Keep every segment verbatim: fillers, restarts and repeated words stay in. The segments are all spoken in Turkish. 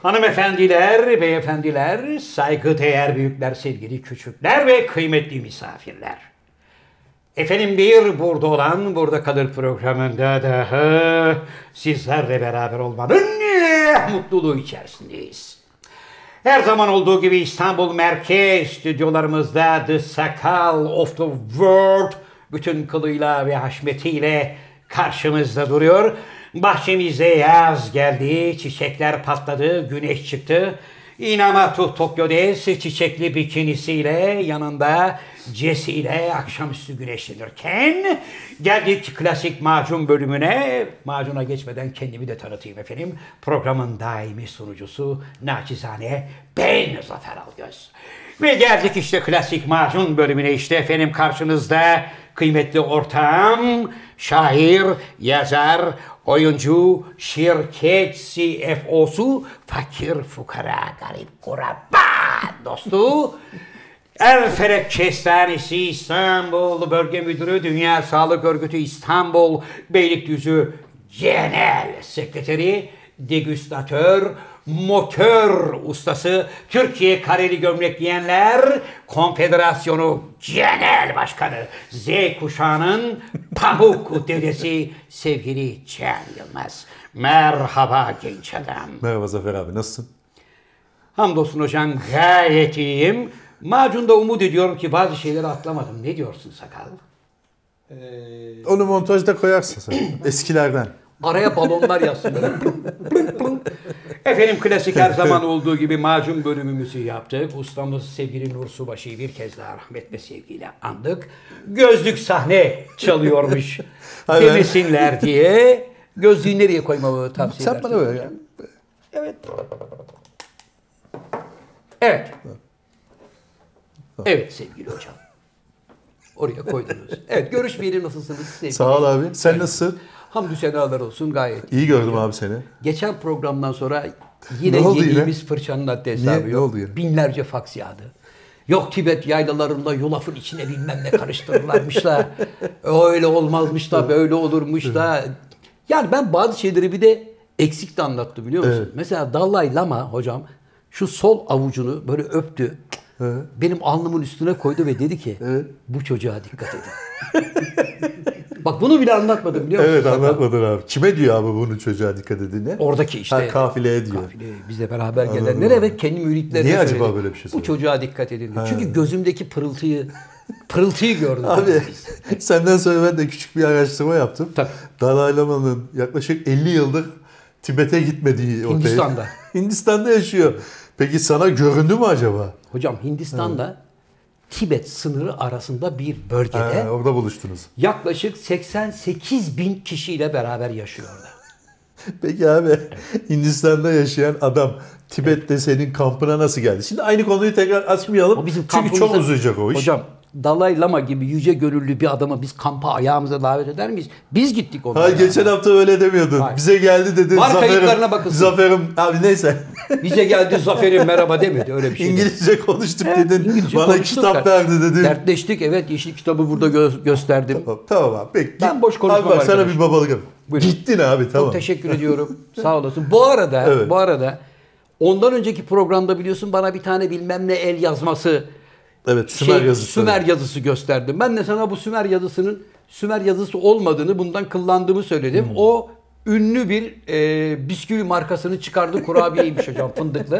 Hanımefendiler, beyefendiler, saygıdeğer büyükler, sevgili küçükler ve kıymetli misafirler. Efendim bir burada olan burada kalır programında daha sizlerle beraber olmanın mutluluğu içerisindeyiz. Her zaman olduğu gibi İstanbul Merkez stüdyolarımızda The Sakal of the World bütün kılıyla ve haşmetiyle karşımızda duruyor. Bahçemizde yaz geldi, çiçekler patladı, güneş çıktı. Inamatu Tokyo Des çiçekli bikinisiyle yanında Jesse ile akşamüstü güneşlenirken geldik klasik macun bölümüne. Macuna geçmeden kendimi de tanıtayım efendim. Programın daimi sunucusu naçizane ben Zafer Algöz. Ve geldik işte klasik macun bölümüne işte efendim karşınızda kıymetli ortağım, şair, yazar, oyuncu, şirket C F O'su, fakir, fukara, garip, kurabba dostu, Erfelek Kestanesi İstanbul Bölge Müdürü, Dünya Sağlık Örgütü İstanbul Beylikdüzü Genel Sekreteri, degüstatör, motor ustası, Türkiye Kareli Gömlek Giyenler Konfederasyonu Genel Başkanı, Z kuşağının pamuk dedesi sevgili Can Yılmaz. Merhaba genç adam. Merhaba Zafer abi, nasılsın? Hamdolsun hocam, gayet iyiyim. Macunda umut ediyorum ki bazı şeyleri atlamadım. Ne diyorsun Sakal? Ee, Onu montajda koyarsın sen. Eskilerden. Araya balonlar yazsın. Efendim klasik her zaman olduğu gibi macun bölümümüzü yaptık. Ustamız sevgili Nur Subaşı'yı bir kez daha rahmet ve sevgiyle andık. Gözlük sahne çalıyormuş demesinler diye. Gözlüğü nereye koymamı tavsiye Sen edersin? bana ver ya. Evet. Evet. Evet sevgili hocam. Oraya koydunuz. Evet, görüşmeyeli nasılsınız sevgili? Sağ ol abi. Sen evet. Nasılsın? Hamdü senalar olsun, gayet. İyi gördüm abi seni. Geçen programdan sonra yine yediğimiz yine? fırçanın haddi hesabı Niye? yok. Ne oldu yine? Binlerce faks yağdı. Yok Tibet yaylalarında yulafın içine bilmem ne karıştırırlarmış da öyle olmazmış da böyle olurmuş da. Yani ben bazı şeyleri bir de eksik de anlattı biliyor musun? Evet. Mesela Dalai Lama hocam şu sol avucunu böyle öptü. Evet. Benim alnımın üstüne koydu ve dedi ki evet. Bu çocuğa dikkat edin. Bak bunu bile anlatmadım biliyor musun? Evet anlatmadın abi. Kime diyor abi bunu çocuğa dikkat edin? Oradaki işte. Ha, kafileye diyor. Kafileye, bizle beraber gelenlere ve kendi müritlerine niye söyledi. acaba böyle bir şey söyledi? Bu çocuğa dikkat edin. Ha. Çünkü gözümdeki pırıltıyı pırıltıyı gördüm. Abi senden sonra ben de küçük bir araştırma yaptım. Tabii. Dalai Lama'nın yaklaşık elli yıldır Tibet'e gitmediği ortaya. Hindistan'da. Hindistan'da yaşıyor. Peki sana göründü mü acaba? Hocam Hindistan'da evet. Tibet sınırı arasında bir bölgede ha, orada buluştunuz. Yaklaşık seksen sekiz bin kişiyle beraber yaşıyor orada. Peki abi evet. Hindistan'da yaşayan adam Tibet'te evet. Senin kampına nasıl geldi? Şimdi aynı konuyu tekrar açmayalım. Çünkü çok uzayacak o iş. Hocam Dalai Lama gibi yüce gönüllü bir adama biz kampa ayağımıza davet eder miyiz? Biz gittik onlara. Hayır geçen hafta öyle demiyordun. Hayır. Bize geldi dedi. Var kayıtlarına bakılsın. Zaferim abi neyse. Bize geldi Zafer'im merhaba demedi öyle bir şey. İngilizce konuştuk evet, dedin. İngilizce bana kitap verdi dedin. Dertleştik evet yeşil kitabı burada gö- gösterdim. Tamam, tamam abi. Peki. Ben boş konuşmam abi bak, arkadaşım. sana bir babalık yap. Gittin abi tamam. Çok teşekkür ediyorum. Sağ olasın. Bu arada evet. bu arada ondan önceki programda biliyorsun bana bir tane bilmem ne el yazması evet, Sümer şey, yazısı. Sümer yazısı gösterdim. Ben de sana bu Sümer yazısının Sümer yazısı olmadığını, bundan kıllandığımı söyledim. Hmm. O ünlü bir e, bisküvi markasının çıkardığı kurabiyeymiş hocam fındıklı.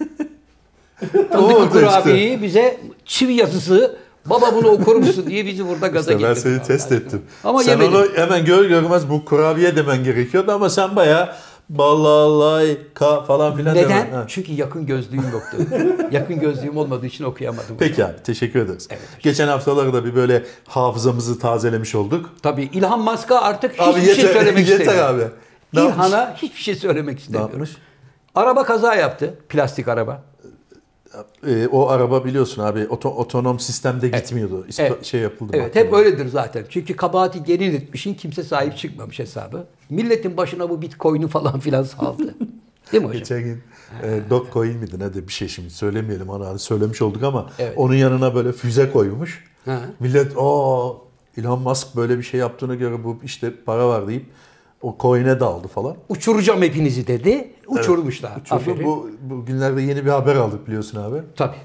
Fındıklı kurabiyeyi işte. Bize çivi yazısı baba bunu okur musun diye bizi burada gaza işte getirdi. Ben seni test abi. ettim. Ama sen yemedim. Onu hemen gör görmez bu kurabiye demen gerekiyordu ama sen bayağı balalay ka falan filan neden? Demen. Ha. Çünkü yakın gözlüğüm yoktu. Yakın gözlüğüm olmadığı için okuyamadım. Peki hocam. Abi teşekkür ederiz. Evet, geçen haftalarda bir böyle hafızamızı tazelemiş olduk. Tabii İlhan Mask'a artık abi hiçbir yeter, şey söylemek yeter istemiyorum. Yeter abi. İlhan'a hiçbir şey söylemek istemiyorum. Ne yapmış? Araba kaza yaptı. Plastik araba. E, o araba biliyorsun abi oto, otonom sistemde evet. gitmiyordu. İsp- evet. Şey yapıldı. Evet hep öyledir zaten. Çünkü kabahati gelin etmişin kimse sahip çıkmamış hesabı. Milletin başına bu bitcoin'i falan filan saldı. Değil mi hocam? Geçen gün e, Dogecoin miydi ne de bir şey şimdi söylemeyelim onu hani söylemiş olduk ama evet. Onun yanına böyle füze koymuş. Ha. Millet o Elon Musk böyle bir şey yaptığına göre bu işte para var deyip o coin'e daldı falan. Uçuracağım hepinizi dedi uçurmuşlar. Evet, uçurdu. Bu, bu günlerde yeni bir haber aldık biliyorsun abi. Tabii.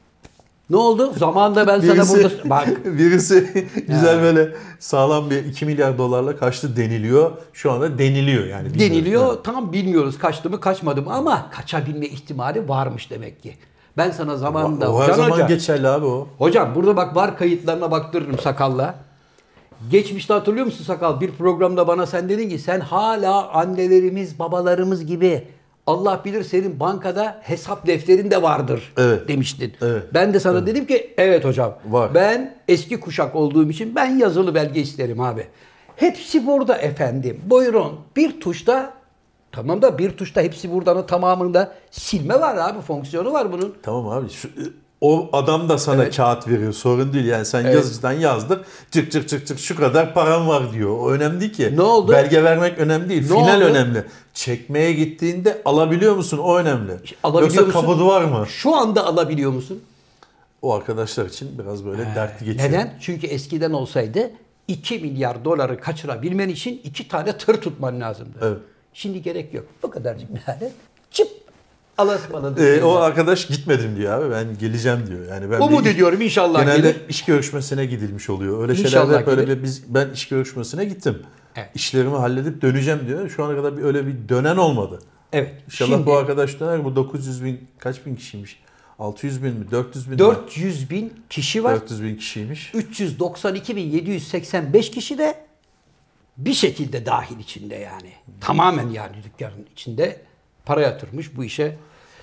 Ne oldu? Zamanında ben birisi, sana burada... Bak. Birisi güzel yani. Böyle sağlam bir iki milyar dolarla kaçtı deniliyor. Şu anda deniliyor yani. Deniliyor. Yani. Tam bilmiyoruz kaçtı mı kaçmadı mı ama kaçabilme ihtimali varmış demek ki. Ben sana zamanında... O, o her zaman hocam, geçerli abi o. Hocam burada bak var kayıtlarına baktırırım Sakal'la. Geçmişte hatırlıyor musun Sakal? Bir programda bana sen dedin ki sen hala annelerimiz, babalarımız gibi Allah bilir senin bankada hesap defterin de vardır evet. demiştin. Evet. Ben de sana evet. dedim ki evet hocam. Var. Ben eski kuşak olduğum için ben yazılı belge isterim abi. Hepsi burada efendim. Buyurun. Bir tuşta tamam da bir tuşta hepsi buradanın tamamında silme var abi. Fonksiyonu var bunun. Tamam abi. Şu, o adam da sana evet. kağıt veriyor. Sorun değil. Yani sen evet. yazıcıdan yazdır. Çık çık çık çık şu kadar param var diyor. O önemli değil ki. Ne oldu? Belge vermek önemli değil. Ne Final oldu? önemli. Çekmeye gittiğinde alabiliyor musun? O önemli. Alabiliyor Yoksa kabudu var mı? Şu anda alabiliyor musun? O arkadaşlar için biraz böyle He. dertli geçiyor. Neden? Çünkü eskiden olsaydı iki milyar doları kaçırabilmen için iki tane tır tutman lazımdı. Evet. Şimdi gerek yok. Bu kadarcık bir hale çıp alasmaladı. Ee, o arkadaş gitmedim diyor abi. Ben geleceğim diyor. Yani ben umut ediyorum inşallah genelde gelir. iş görüşmesine gidilmiş oluyor. Öyle İnşallah şeylerde hep öyle gelir. bir biz ben iş görüşmesine gittim. Evet. İşlerimi halledip döneceğim diyor. Şu ana kadar bir öyle bir dönen olmadı. Evet. İnşallah Şimdi, bu arkadaş döner. Bu dokuz yüz bin kaç bin kişiymiş? altı yüz bin mi? dört yüz bin mi? dört yüz bin kişi var. dört yüz bin kişiymiş. üç yüz doksan iki bin yedi yüz seksen beş kişi de bir şekilde dahil içinde yani. Tamamen yani dükkanın içinde para yatırmış bu işe.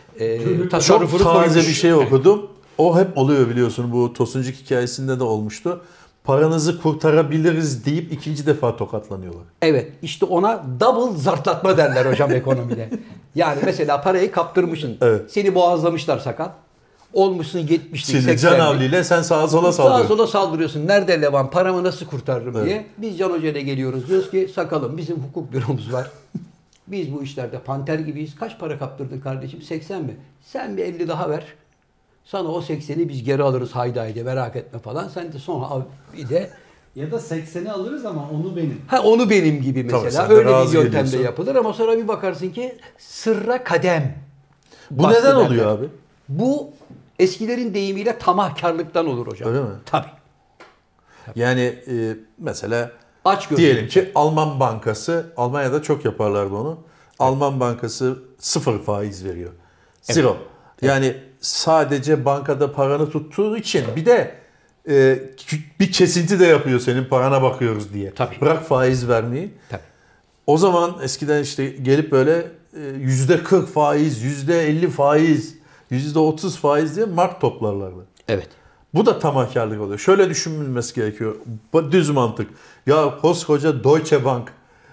E, Çok taze bir şey okudum. O hep oluyor biliyorsun. Bu Tosuncuk hikayesinde de olmuştu. Paranızı kurtarabiliriz deyip ikinci defa tokatlanıyorlar. Evet. İşte ona double zartlatma derler hocam ekonomide. Yani mesela parayı kaptırmışsın. Evet. Seni boğazlamışlar Sakal. Olmuşsun yetmişlik, seksenlik. Can havliyle sen sağa sola saldırıyorsun. Sağa sola saldırıyorsun. Nerede Levan? Paramı nasıl kurtarırım evet. diye. Biz Can Hoca ile geliyoruz. Diyoruz ki Sakal'ım bizim hukuk büromuz var. Biz bu işlerde panter gibiyiz. Kaç para kaptırdın kardeşim? seksen mi? Sen bir elli daha ver. Sana o sekseni biz geri alırız haydi haydi merak etme falan. Sen de sonra al bir de ya da sekseni alırız ama onu benim. Ha onu benim gibi mesela. Tabii, öyle bir yöntemde geliyorsun. yapılır ama sonra bir bakarsın ki sırra kadem. Bu neden oluyor derler. Abi? Bu eskilerin deyimiyle tamahkarlıktan olur hocam. Öyle mi? Tabii. Tabii. Yani e, mesela aç diyelim ki Alman bankası, Almanya'da çok yaparlardı onu. Evet. Alman bankası sıfır faiz veriyor. Zero. Evet. Yani evet. sadece bankada paranı tuttuğu için bir de e, bir kesinti de yapıyor senin parana bakıyoruz diye. Tabii. Bırak faiz vermeyi. Tabii. O zaman eskiden işte gelip böyle yüzde kırk faiz, yüzde elli faiz, yüzde otuz faiz diye mark toplarlardı. Evet. Bu da tamahkarlık oluyor. Şöyle düşünülmesi gerekiyor. Düz mantık. Ya koskoca Deutsche Bank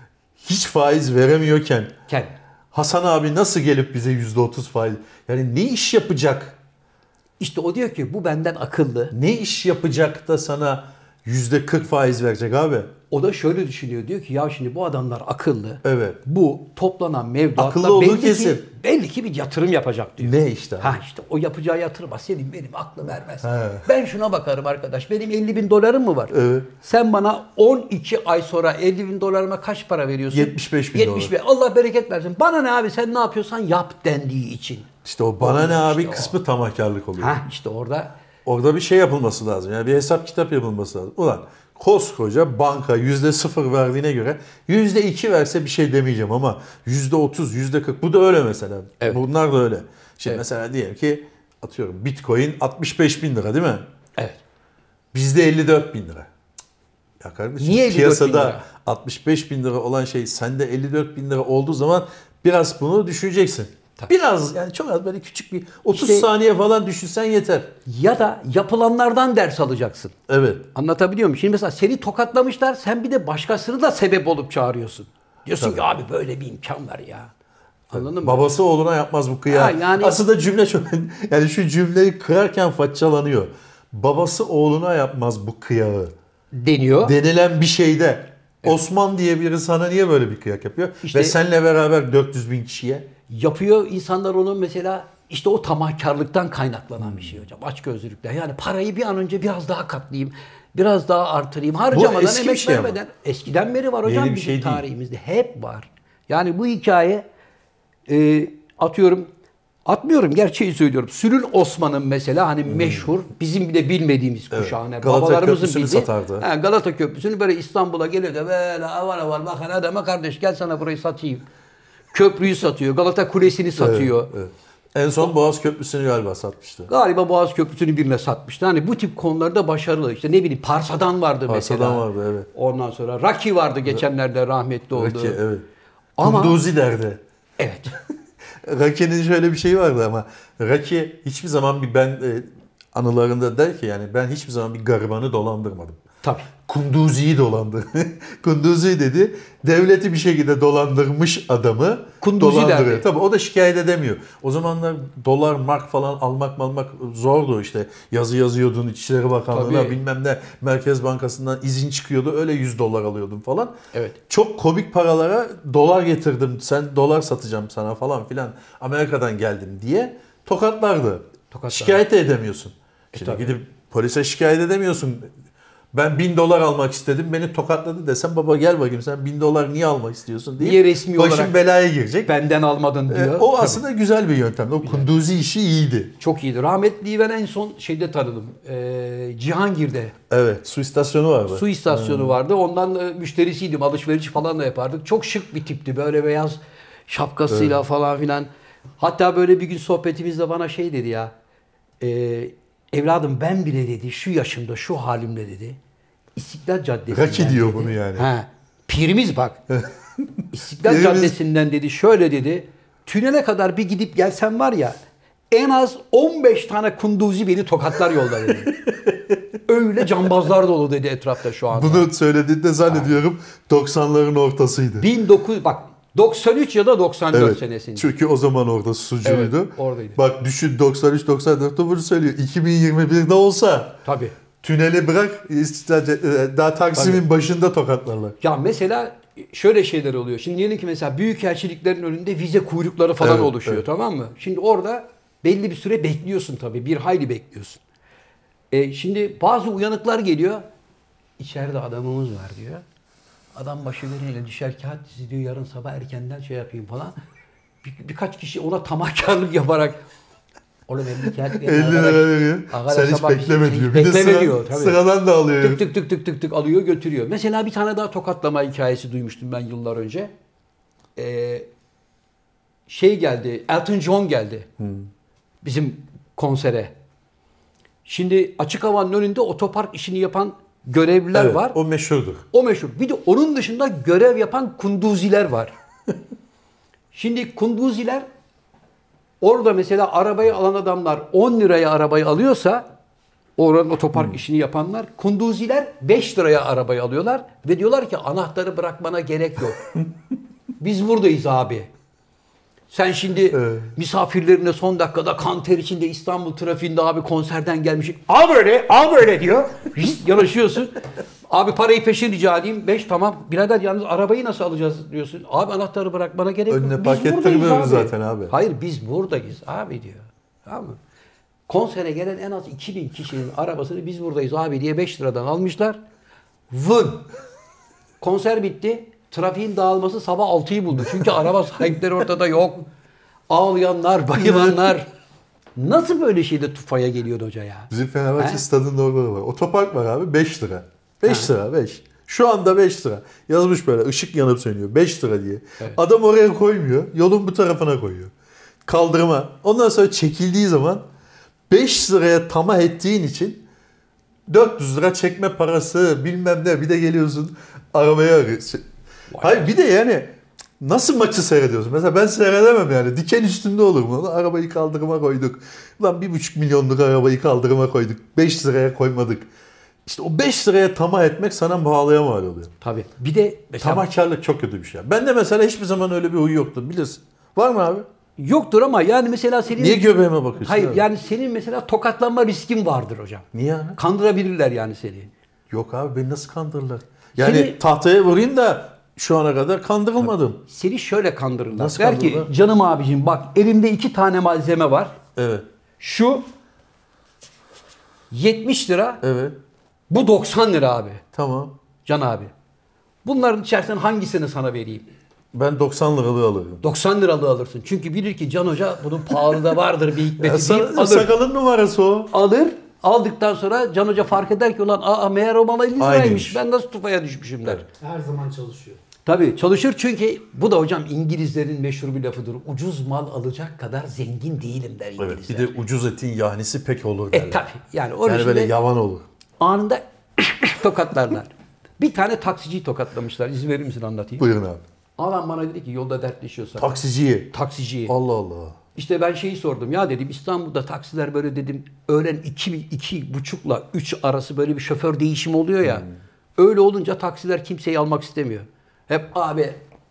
hiç faiz veremiyorken Ken. Hasan abi nasıl gelip bize yüzde otuz faiz? Yani ne iş yapacak? İşte o diyor ki bu benden akıllı. Ne iş yapacak da sana yüzde kırk faiz verecek abi? O da şöyle düşünüyor. Diyor ki ya şimdi bu adamlar akıllı. Evet. Bu toplanan mevduatla belli ki, belli ki bir yatırım yapacak diyor. Ne işte? Ha işte o yapacağı yatırıma senin benim aklım ermez. He. Ben şuna bakarım arkadaş. Benim elli bin dolarım mı var? Evet. Sen bana on iki ay sonra elli bin dolarıma kaç para veriyorsun? yetmiş beş bin yetmiş dolar. Allah bereket versin. Bana ne abi sen ne yapıyorsan yap dendiği için. İşte o bana o, ne abi işte kısmı o. tamahkarlık oluyor. Ha işte orada. Orada bir şey yapılması lazım. Yani bir hesap kitap yapılması lazım. Ulan koskoca banka yüzde sıfır verdiğine göre yüzde iki verse bir şey demeyeceğim ama yüzde otuz, yüzde kırk bu da öyle mesela. Evet. Bunlar da öyle. Şimdi evet. mesela diyelim ki atıyorum Bitcoin altmış beş bin lira değil mi? Evet. Bizde elli dört bin lira. Ya kardeşim niye piyasada altmış beş bin lira olan şey sende elli dört bin lira olduğu zaman biraz bunu düşüneceksin. Tabii. Biraz yani çok az böyle küçük bir otuz işte, saniye falan düşünsen yeter. Ya da yapılanlardan ders alacaksın. Evet. Anlatabiliyor muyum? Şimdi mesela seni tokatlamışlar sen bir de başkasını da sebep olup çağırıyorsun. Diyorsun Tabii. ki abi böyle bir imkan var ya. Anladın mı? Babası oğluna yapmaz bu kıya. Yani, aslında cümle çok yani şu cümleyi kırarken façalanıyor. Babası oğluna yapmaz bu kıyağı. Deniyor. Denilen bir şeyde. Evet. Osman diye biri sana niye böyle bir kıyak yapıyor? İşte, ve seninle beraber dört yüz bin kişiye. Yapıyor insanlar onu mesela işte o tamahkarlıktan kaynaklanan bir şey hocam. Açgözlülükten. Yani parayı bir an önce biraz daha katlayayım. Biraz daha artırayım. Harcamadan emek şey vermeden. Ama. Eskiden beri var hocam bizim şey tarihimizde. Değil. Hep var. Yani bu hikaye e, atıyorum atmıyorum gerçeği söylüyorum. Sülül Osman'ın mesela hani meşhur bizim bile bilmediğimiz kuşağın. Evet. Galata Babalarımızın Köprüsü'nü bildiği. satardı. He, Galata Köprüsü'nü böyle İstanbul'a geliyor da böyle avar avar bakın adama kardeş gel sana burayı satayım. Köprüyü satıyor. Galata Kulesi'ni satıyor. Evet, evet. En son Boğaz Köprüsü'nü galiba satmıştı. Galiba Boğaz Köprüsü'nü birine satmıştı. Hani bu tip konularda başarılı. İşte ne bileyim Parsa'dan vardı mesela. Parsa'dan vardı, evet. Ondan sonra Raki vardı geçenlerde rahmetli oldu. Raki, evet. Ama- Kunduzi derdi. Evet. Raki'nin şöyle bir şeyi vardı ama Raki hiçbir zaman bir ben e, anılarında der ki yani ben hiçbir zaman bir garibanı dolandırmadım. Tabii. Kunduzi'yi dolandı. Kunduzi dedi devleti bir şekilde dolandırmış adamı Kunduzi dolandırıyor. derdi. Tabii o da şikayet edemiyor. O zamanlar dolar, mark falan almak malmak zordu işte. Yazı yazıyordun İçişleri Bakanlığı'na Tabii. bilmem ne Merkez Bankası'ndan izin çıkıyordu. Öyle yüz dolar alıyordun falan. Evet. Çok komik paralara dolar getirdim. Sen dolar satacağım sana falan filan. Amerika'dan geldim diye tokatlardı. Tokatlardı. Şikayet de edemiyorsun. Şimdi tabii. gidip polise şikayet edemiyorsun. Ben bin dolar almak istedim. Beni tokatladı desem baba gel bakayım sen bin dolar niye almak istiyorsun diye. Niye resmi başın olarak belaya girecek. benden almadın Ee, diyor. o Tabii. aslında güzel bir yöntem. O kunduzi işi iyiydi. Çok iyiydi. Rahmetliyi ben en son şeyde tanıdım. Ee, Cihangir'de. Evet, su istasyonu vardı. Su istasyonu vardı. Ondan e, müşterisiydim. Alışveriş falan da yapardık. Çok şık bir tipti. Böyle beyaz şapkasıyla falan filan. Hatta böyle bir gün sohbetimizde bana şey dedi ya. E, evladım ben bile dedi şu yaşımda şu halimle dedi. İstiklal Caddesi'nden Raki diyor dedi. bunu yani. He, pirimiz bak. İstiklal Pirimiz- Caddesi'nden dedi şöyle dedi. Tünele kadar bir gidip gelsen var ya en az on beş tane kunduzi beni tokatlar yolda dedi. Öyle cambazlar dolu dedi etrafta şu anda. Bunu söylediğinde zannediyorum doksanların ortasıydı. bin dokuz bak doksan üç ya da doksan dört Evet. senesinde. Çünkü o zaman orada sucuydu. Evet, oradaydı. Bak düşün doksan üç doksan dörtte bunu söylüyor. iki bin yirmi birde olsa Tabii. tüneli bırak İstiklal Caddesi- daha Taksim'in Tabii. başında tokatlarlar. Ya mesela şöyle şeyler oluyor. Şimdi diyelim ki mesela büyükelçiliklerin önünde vize kuyrukları falan Evet, oluşuyor evet. tamam mı? Şimdi orada belli bir süre bekliyorsun tabii. Bir hayli bekliyorsun. E, şimdi bazı uyanıklar geliyor. İçeride adamımız var diyor. Adam başılarıyla düşer kağıt dizi diyor. Yarın sabah erkenden şey yapayım falan. Bir, birkaç kişi ona tamahkarlık yaparak oğlum elli kağıt verin elli arkadaş. lira veriyor. Arkadaş Sen hiç sabah bir bekleme şey- diyor. Bir de bekleme sıra- diyor, tabii. sıradan da alıyor. Tık tık tık tık tık tık alıyor götürüyor. Mesela bir tane daha tokatlama hikayesi duymuştum ben yıllar önce. Ee, şey geldi, Elton John geldi. Bizim konsere. Şimdi açık havanın önünde otopark işini yapan görevliler Evet, var. o meşhurdur. O meşhur. Bir de onun dışında görev yapan kunduziler var. Şimdi kunduziler orada mesela arabayı alan adamlar on liraya arabayı alıyorsa oranın otopark işini yapanlar kunduziler beş liraya arabayı alıyorlar ve diyorlar ki anahtarı bırakmana gerek yok. Biz buradayız abi. Sen şimdi Evet. misafirlerine son dakikada kan ter içinde İstanbul trafiğinde abi konserden gelmişsin. Al böyle, al böyle diyor. Yanaşıyorsun. Abi parayı peşin rica edeyim. Beş tamam. Birader yalnız arabayı nasıl alacağız diyorsun. Abi anahtarı bırakmana gerek yok. Önüne Biz park buradayız ettirmiyoruz zaten abi. Hayır biz buradayız abi diyor. Tamam mı? Konsere gelen en az iki bin kişinin arabasını biz buradayız abi diye beş liradan almışlar. Vın. Konser bitti. Trafiğin dağılması sabah altıyı buldu. Çünkü araba sahipleri ortada yok. Ağlayanlar, bayılanlar. Nasıl böyle şeyde tufaya geliyordu hoca ya? Bizim Fenerbahçe He? stadında orada da var. Otopark var abi beş lira. beş lira beş. Şu anda beş lira. Yazmış böyle ışık yanıp sönüyor. beş lira diye. Evet. Adam oraya koymuyor. Yolun bu tarafına koyuyor. Kaldırıma. Ondan sonra çekildiği zaman beş liraya tamah ettiğin için dört yüz lira çekme parası bilmem ne. Bir de geliyorsun arabaya arıyorsun. Hayır bir de yani nasıl maçı seyrediyorsun? Mesela ben seyredemem yani. Diken üstünde olur mu? Arabayı kaldırıma koyduk. Ulan bir buçuk milyonluk arabayı kaldırıma koyduk. beş liraya koymadık. İşte o beş liraya tamah etmek sana pahalıya mal oluyor. Tabii. Bir de mesela Tamahkarlık çok kötü bir şey. Ben de mesela hiçbir zaman öyle bir huy yoktu. Bilirsin. Var mı abi? yoktur ama yani mesela senin... Niye göbeğime bakıyorsun? Hayır abi? yani senin mesela tokatlanma riskin vardır hocam. Niye abi? Kandırabilirler yani seni. Yok abi beni nasıl kandırırlar? Yani Seni- tahtaya vurayım da şu ana kadar kandırılmadım. Seni şöyle kandırırlar. Nasıl Der ki kandırırlar? canım abicim bak elimde iki tane malzeme var. Evet. Şu yetmiş lira, Evet. bu doksan lira abi. Tamam. Can abi. Bunların içerisinden hangisini sana vereyim? Ben doksan liralığı alırım. doksan liralığı alırsın. Çünkü bilir ki Can Hoca bunun pahalı da vardır bir Ya hikmeti sa- deyip alır. sakalın numarası o. Alır. Aldıktan sonra Can Hoca fark eder ki ulan aa meğer o bana elli liraymış. Aynıymış. Ben nasıl tufaya düşmüşüm der. Her zaman çalışıyor. Tabii çalışır çünkü bu da hocam İngilizlerin meşhur bir lafıdır. Ucuz mal alacak kadar zengin değilim der İngilizler. Evet, bir de ucuz etin yahnisi pek olur derler. E tabii. Yani onun Yani için böyle de yavan olur. anında tokatlarlar. Bir tane taksiciyi tokatlamışlar. İzin verir misin anlatayım? Buyurun abi. Adam bana dedi ki yolda dertleşiyorsa. Taksiciyi. Taksiciyi. Allah Allah. İşte ben şeyi sordum. Ya dedim İstanbul'da taksiler böyle dedim öğlen iki, iki buçukla üç arası böyle bir şoför değişimi oluyor ya. Hmm. Öyle olunca taksiler kimseyi almak istemiyor. Hep abi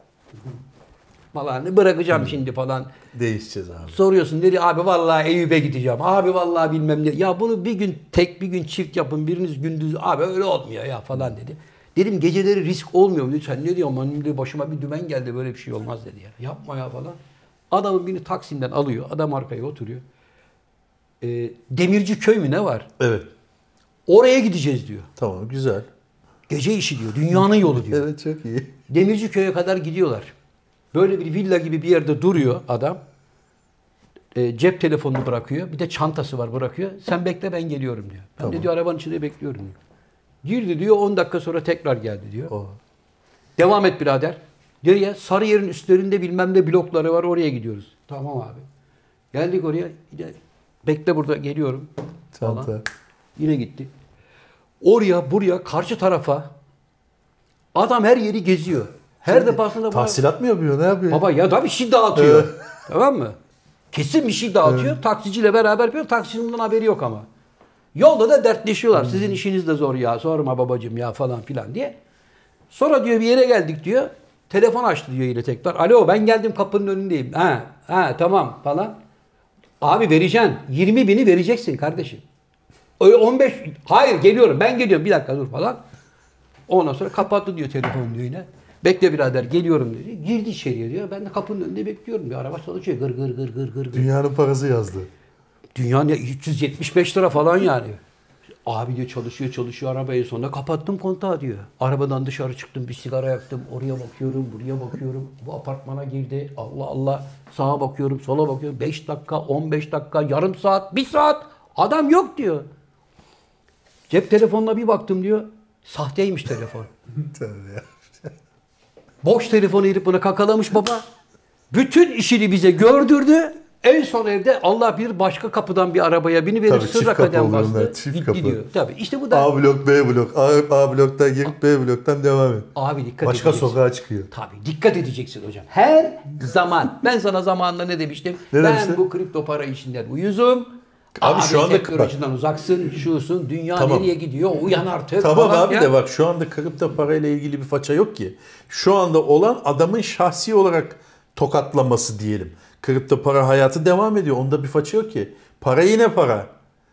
falan bırakacağım hmm. şimdi falan. Değişeceğiz abi. Soruyorsun dedi abi vallahi Eyüp'e gideceğim. Abi vallahi bilmem ne. Ya bunu bir gün tek bir gün çift yapın. Biriniz gündüz abi öyle olmuyor ya falan dedi. Dedim geceleri risk olmuyor mu? Sen ne diyorsun? Benim de başıma bir dümen geldi böyle bir şey olmaz dedi ya. Yapma ya falan. Adamın birini Taksim'den alıyor. Adam arkaya oturuyor. E, Demirci köy mü ne var? Evet. Oraya gideceğiz diyor. Tamam, güzel. Gece işi diyor. Dünyanın yolu diyor. Evet, çok iyi. Demirci köye kadar gidiyorlar. Böyle bir villa gibi bir yerde duruyor adam. E, cep telefonunu bırakıyor. Bir de çantası var bırakıyor. Sen bekle ben geliyorum diyor. Ben Tamam. de diyor arabanın içinde bekliyorum diyor. Girdi diyor on dakika sonra tekrar geldi diyor. Oh. Devam et birader. Diyor ya Sarıyer'in üstlerinde bilmem ne blokları var oraya gidiyoruz. Tamam abi. Geldik oraya. Yine, bekle burada geliyorum. Çanta. Falan. Yine gitti. Oraya buraya karşı tarafa adam her yeri geziyor. Her defasında Tahsilat mı yapıyor? Ne yapıyor? baba ya da bir şey dağıtıyor. Tamam mı? Kesin bir şey dağıtıyor. Evet. Taksiciyle beraber yapıyor. Taksicinin bundan haberi yok ama. Yolda da dertleşiyorlar. Sizin işiniz de zor ya. Sorma babacığım ya falan filan diye. Sonra diyor bir yere geldik diyor. Telefon açtı diyor yine tekrar. Alo ben geldim kapının önündeyim. Ha, ha tamam falan. Abi vereceksin. yirmi bini vereceksin kardeşim. Öyle on beş. Hayır geliyorum ben geliyorum. Bir dakika dur falan. Ondan sonra kapattı diyor telefonu diyor yine. Bekle birader geliyorum diyor. Girdi içeriye diyor. Ben de kapının önünde bekliyorum diyor. Araba çalışıyor. Gır gır gır gır gır. Dünyanın parası yazdı. Dünyanın üç yüz yetmiş beş lira falan yani. Abi diyor çalışıyor çalışıyor arabayı sonra kapattım kontağı diyor. Arabadan dışarı çıktım bir sigara yaktım. Oraya bakıyorum buraya bakıyorum. Bu apartmana girdi. Allah Allah. Sağa bakıyorum sola bakıyorum. beş dakika on beş dakika yarım saat bir saat. Adam yok diyor. Cep telefonuna bir baktım diyor. Sahteymiş telefon. Boş telefonu herif buna kakalamış baba. Bütün işini bize gördürdü. En son evde Allah bir başka kapıdan bir arabaya biniverip Tabii, çift sırra kapı kadem oluyor bastı. onlar, çift Gitti kapı. diyor. Tabii işte bu da A blok, B blok. A, A bloktan girip B bloktan devam et. abi dikkat Başka edeceksin. sokağa çıkıyor. Tabii dikkat edeceksin hocam. Her zaman. Ben sana zamanında ne demiştim? Ne ben demiştin? bu kripto para işinden uyuzum. Abi şu anda- teknolojiden uzaksın, şusun, dünya Tamam. nereye gidiyor? Uyan artık. Tamam falan abi ya. de bak şu anda kripto parayla ilgili bir faça yok ki. Şu anda olan adamın şahsi olarak tokatlaması diyelim. Kripto para hayatı devam ediyor. Onda bir faça yok ki. Para yine para.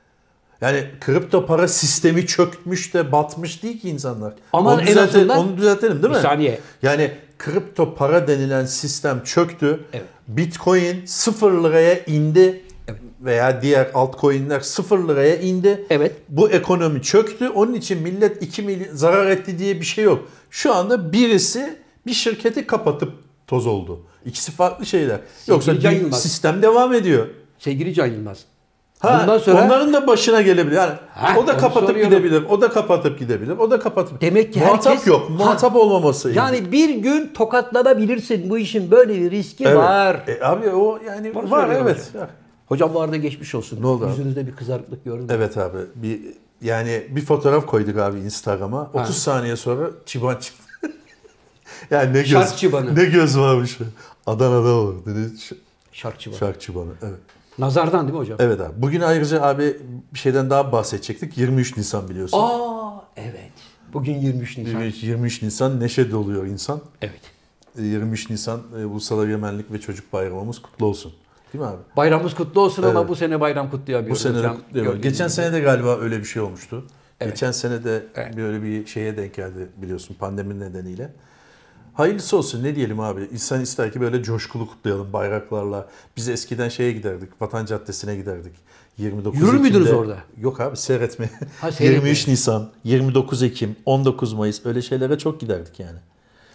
Yani kripto para sistemi çökmüş de batmış değil ki insanlar. Ama onu, en düzelte- azından- onu düzeltelim değil mi? Bir saniye. Yani kripto para denilen sistem çöktü. Evet. Bitcoin sıfır liraya indi. Evet. Veya diğer altcoin'ler sıfır liraya indi. Evet. Bu ekonomi çöktü. Onun için millet iki milyon zarar etti diye bir şey yok. Şu anda birisi bir şirketi kapatıp toz oldu. İkisi farklı şeyler. Yoksa Can dü- Yılmaz. sistem devam ediyor. Sevgili Can Yılmaz. Ha, Bundan sonra onların da başına gelebilir. Yani Ha, o da onu kapatıp soruyorum. gidebilir. O da kapatıp gidebilir. O da kapatıp. Demek ki muhatap herkes- yok. Muhatap Ha. olmaması. yani bir gün tokatlanabilirsin. Bu işin böyle bir riski Evet. var. E, abi o yani Bunu var söylüyorum evet. hocam. Hocam bu arada geçmiş olsun. Ne oldu abi? Yüzünüzde bir kızarıklık gördüm. Evet abi. Bir yani bir fotoğraf koyduk abi Instagram'a. otuz saniye sonra çıban çıktı. yani ne göz Şark çıbanı. ne göz varmış. Adana'da olur dedi. Ş- Şarkçı var. Şark çıbanı. Evet. Nazardan değil mi hocam? Evet abi. Bugün ayrıca abi bir şeyden daha bahsedecektik. yirmi üç Nisan biliyorsun. Aa evet. Bugün yirmi üç Nisan. yirmi üç, yirmi üç Nisan neşe doluyor insan. Evet. yirmi üç Nisan e, Ulusal Egemenlik ve Çocuk Bayramımız kutlu olsun. Değil mi abi? Bayramımız kutlu olsun ama Evet. bu sene bayram Bu kutlayamıyoruz. sene de hocam. kutlayalım. Gördüğünüz Geçen gibi. sene de galiba öyle bir şey olmuştu. Evet. Geçen sene de Evet. böyle bir şeye denk geldi biliyorsun pandemi nedeniyle. Hayırlısı olsun ne diyelim abi. İnsan ister ki böyle coşkulu kutlayalım bayraklarla. Biz eskiden şeye giderdik. Vatan Caddesi'ne giderdik. yirmi dokuz Yürür müydünüz Ekim'de- orada? Yok abi seyretme. Ha, seyretme. yirmi üç Nisan, yirmi dokuz Ekim, on dokuz Mayıs öyle şeylere çok giderdik yani.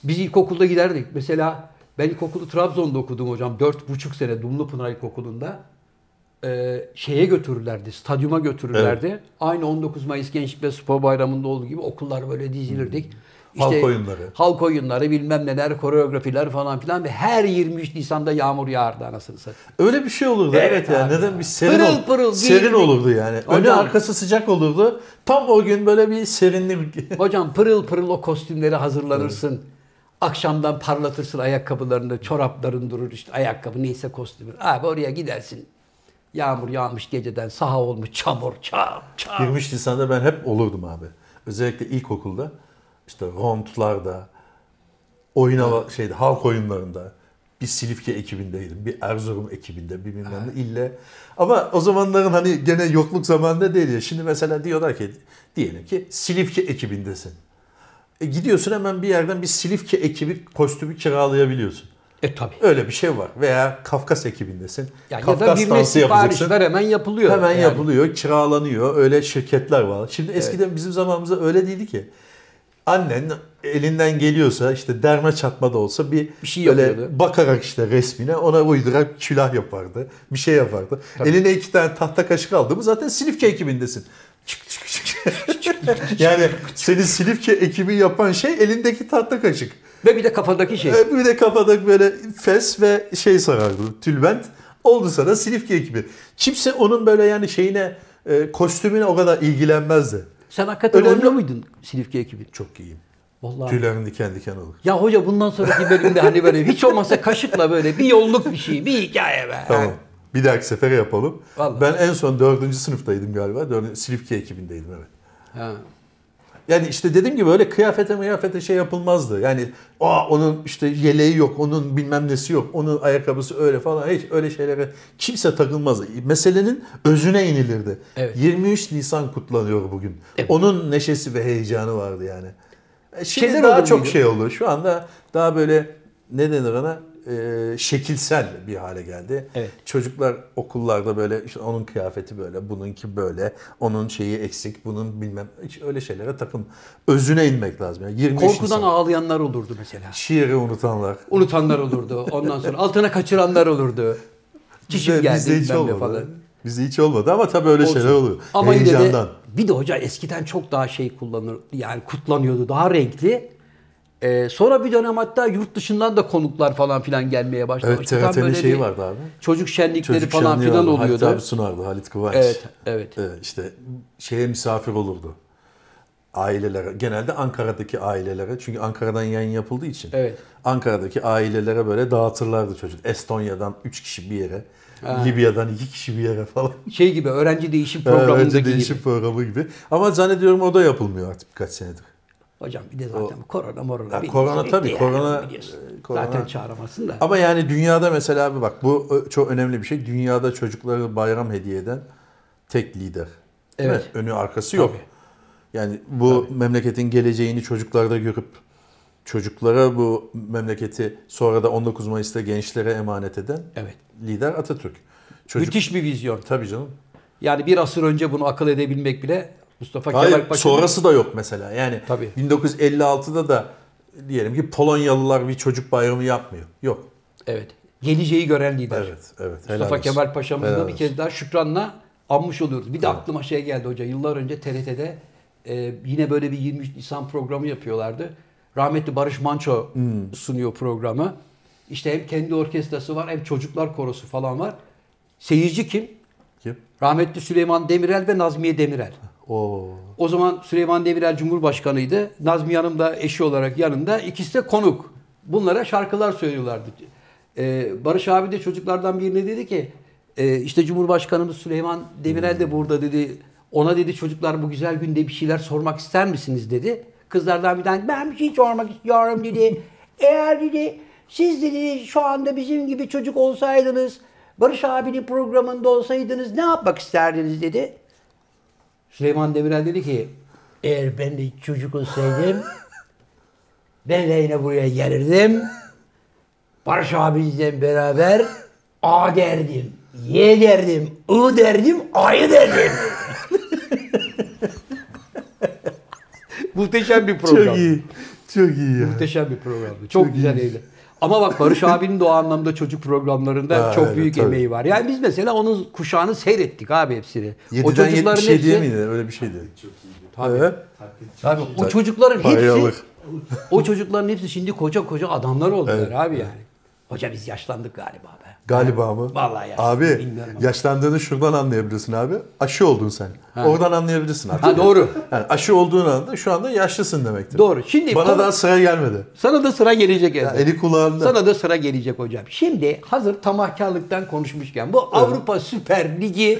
Biz ilkokulda giderdik. Mesela ben ilkokulu Trabzon'da okudum hocam. Dört buçuk sene Dumlupınar İlkokulu'nda. Ee, şeye götürürlerdi, stadyuma götürürlerdi. Evet. Aynı on dokuz Mayıs Gençlik ve Spor Bayramı'nda olduğu gibi okullar böyle dizilirdik. Hmm. İşte, halk oyunları. Halk oyunları, bilmem neler, koreografiler falan filan ve her yirmi üç Nisan'da yağmur yağardı anasını satayım. Öyle bir şey olurdu evet, evet yani. Neden bir serin pırıl ol, pırıl serin bir, olurdu yani. Hocam, önü arkası sıcak olurdu. Tam o gün böyle bir serinlik. Hocam pırıl pırıl o kostümleri hazırlanırsın. Evet. Akşamdan parlatırsın ayakkabılarını, çorapların durur işte ayakkabı neyse kostümü. Abi oraya gidersin. Yağmur yağmış geceden, saha olmuş çamur, çam, çam. yirmi üç Nisan'da ben hep olurdum abi. Özellikle ilkokulda. İşte rondlarda, oyuna evet. şeyde halk oyunlarında bir Silifke ekibindeydim, bir Erzurum ekibinde, bir bilmem ne ille. Ama o zamanların hani gene yokluk zamanında değil ya. Şimdi mesela diyorlar ki diyelim ki Silifke ekibindesin. E gidiyorsun hemen bir yerden bir Silifke ekibi kostümü kiralayabiliyorsun. E tabii. Öyle bir şey var. Veya Kafkas ekibindesin. Ya Kafkas ya da birine sipariş ver hemen yapılıyor. Hemen yani. yapılıyor, kiralanıyor. Öyle şirketler var. Şimdi eskiden evet. bizim zamanımızda öyle değildi ki. Annen elinden geliyorsa işte derme çatma da olsa bir, bir şey böyle yapıyordu. Bakarak işte resmine ona uydurak külah yapardı. Bir şey yapardı. Tabii. Eline iki tane tahta kaşık aldı mı zaten Silifke ekibindesin. Yani senin Silifke ekibi yapan şey elindeki tahta kaşık. Ve bir de kafadaki şey. Bir de kafadaki böyle fes ve şey sarardı. Tülbent. Oldu sana Silifke ekibi. Kimse onun böyle yani şeyine e, kostümüne o kadar ilgilenmezdi. Sen hakikaten oynuyor muydun Silifke ekibi? Çok iyiyim. Vallahi. Tüylerim diken diken olur. Ya hoca bundan sonraki bölümde hani böyle hiç olmazsa kaşıkla böyle bir yolluk bir şey, bir hikaye be. Tamam. Bir dahaki sefere yapalım. Vallahi. Ben en son dördüncü sınıftaydım galiba. Dördüncü, Silifke ekibindeydim evet. Ha. Yani işte dediğim gibi öyle kıyafete kıyafete şey yapılmazdı. Yani Aa, onun işte yeleği yok, onun bilmem nesi yok, onun ayakkabısı öyle falan. Hiç öyle şeylere kimse takılmazdı. Meselenin özüne inilirdi. Evet. yirmi üç Nisan kutlanıyor bugün. Evet. Onun neşesi ve heyecanı vardı yani. Şimdi Şeyler daha çok muydu? Şey oldu. Şu anda daha böyle ne denir ona? E, şekilsel bir hale geldi. Evet. Çocuklar okullarda böyle işte onun kıyafeti böyle, bununki böyle, onun şeyi eksik, bunun bilmem hiç öyle şeylere takım. Özüne inmek lazım. Yani yirmi üç Korkudan Nisan. Ağlayanlar olurdu mesela. Şiiri unutanlar. Unutanlar olurdu. Ondan sonra altına kaçıranlar olurdu. Çişim geldi. Bizde hiç olmadı. Falan. Bizde hiç olmadı ama tabii öyle Olsun. şeyler oluyor. Ama heyecandan. De, bir de hoca eskiden çok daha şey kullanır, yani kutlanıyordu. Daha renkli. Ee, sonra bir dönem hatta yurt dışından da konuklar falan filan gelmeye başladı. Evet, T R T'nin şeyi vardı abi. Çocuk şenlikleri çocuk falan filan oluyordu. Halit abi sunardı, Halit Kıvanç. Evet, evet. Ee, işte şeye misafir olurdu. Ailelere, genelde Ankara'daki ailelere. Çünkü Ankara'dan yayın yapıldığı için. Evet. Ankara'daki ailelere böyle dağıtırlardı çocuk. Estonya'dan üç kişi bir yere. Ha. Libya'dan iki kişi bir yere falan. Şey gibi, öğrenci değişim programındaki öğrenci gibi. Öğrenci değişim programı gibi. Ama zannediyorum o da yapılmıyor artık birkaç senedir. Hocam bir de zaten o, korona morona. Ya korona tabii yani, korona, korona. Zaten çağıramazsın da. Ama yani dünyada mesela abi bak bu çok önemli bir şey. Dünyada çocuklara bayram hediye eden tek lider. Evet. Önü arkası yok. Tabii. Yani bu tabii. memleketin geleceğini çocuklarda görüp çocuklara bu memleketi sonra da on dokuz Mayıs'ta gençlere emanet eden evet. lider Atatürk. Çocuk, Müthiş bir vizyon. Tabii canım. Yani bir asır önce bunu akıl edebilmek bile Mustafa Hayır, Kemal Paşa'nın... sonrası da yok mesela. Yani tabii. bin dokuz yüz elli altıda da diyelim ki Polonyalılar bir çocuk bayramı yapmıyor. Yok. Evet. Geleceği gören lider. Evet, evet. Mustafa Kemal Paşa'mızı da bir kez daha şükranla anmış oluyoruz. Bir de evet. aklıma şey geldi hoca. Yıllar önce T R T'de e, yine böyle bir yirmi üç Nisan programı yapıyorlardı. Rahmetli Barış Manço hmm. sunuyor programı. İşte hem kendi orkestrası var hem çocuklar korosu falan var. Seyirci kim? Kim? Rahmetli Süleyman Demirel ve Nazmiye Demirel. Oo. O zaman Süleyman Demirel Cumhurbaşkanıydı. Nazmiye Hanım da eşi olarak yanında. İkisi de konuk. Bunlara şarkılar söylüyorlardı. Ee, Barış abi de çocuklardan birine dedi ki e, işte Cumhurbaşkanımız Süleyman Demirel de burada dedi. Ona dedi çocuklar bu güzel günde bir şeyler sormak ister misiniz dedi. Kızlardan bir tane ben bir şey sormak istiyorum dedi. Eğer dedi siz dedi şu anda bizim gibi çocuk olsaydınız Barış abinin programında olsaydınız ne yapmak isterdiniz dedi. Süleyman Demirel dedi ki eğer ben de çocuk olsaydım ben de yine buraya gelirdim. Barış abinizle beraber A derdim, Y derdim, I derdim, A'yı derdim. Muhteşem bir program. Çok iyi. Çok iyi ya. Muhteşem bir programdı. Çok, Çok güzel iyi. eğlendi. Ama bak Barış abinin de o anlamda çocuk programlarında Ha, çok evet, büyük tabii. emeği var. Yani biz mesela onun kuşağını seyrettik abi hepsini. yediden yetmiş yediye miydi? Öyle bir şeydi. Tabii. Evet. Tabii. O çocukların Parayı hepsi alır. o çocukların hepsi şimdi koca koca adamlar oldular Evet, abi yani. Hoca biz yaşlandık galiba be. Galiba mı? Vallahi yaşlandık, Abi bilmiyorum ama. yaşlandığını şuradan anlayabilirsin abi. Aşı oldun sen. Oradan anlayabilirsin artık. Ha doğru. Yani aşı olduğun anda şu anda yaşlısın demektir. Doğru. Şimdi Bana konu- daha sıra gelmedi. Sana da sıra gelecek Ya, evde. eli kulağında. Sana da sıra gelecek hocam. Şimdi hazır tamahkarlıktan konuşmuşken bu Avrupa Süper Ligi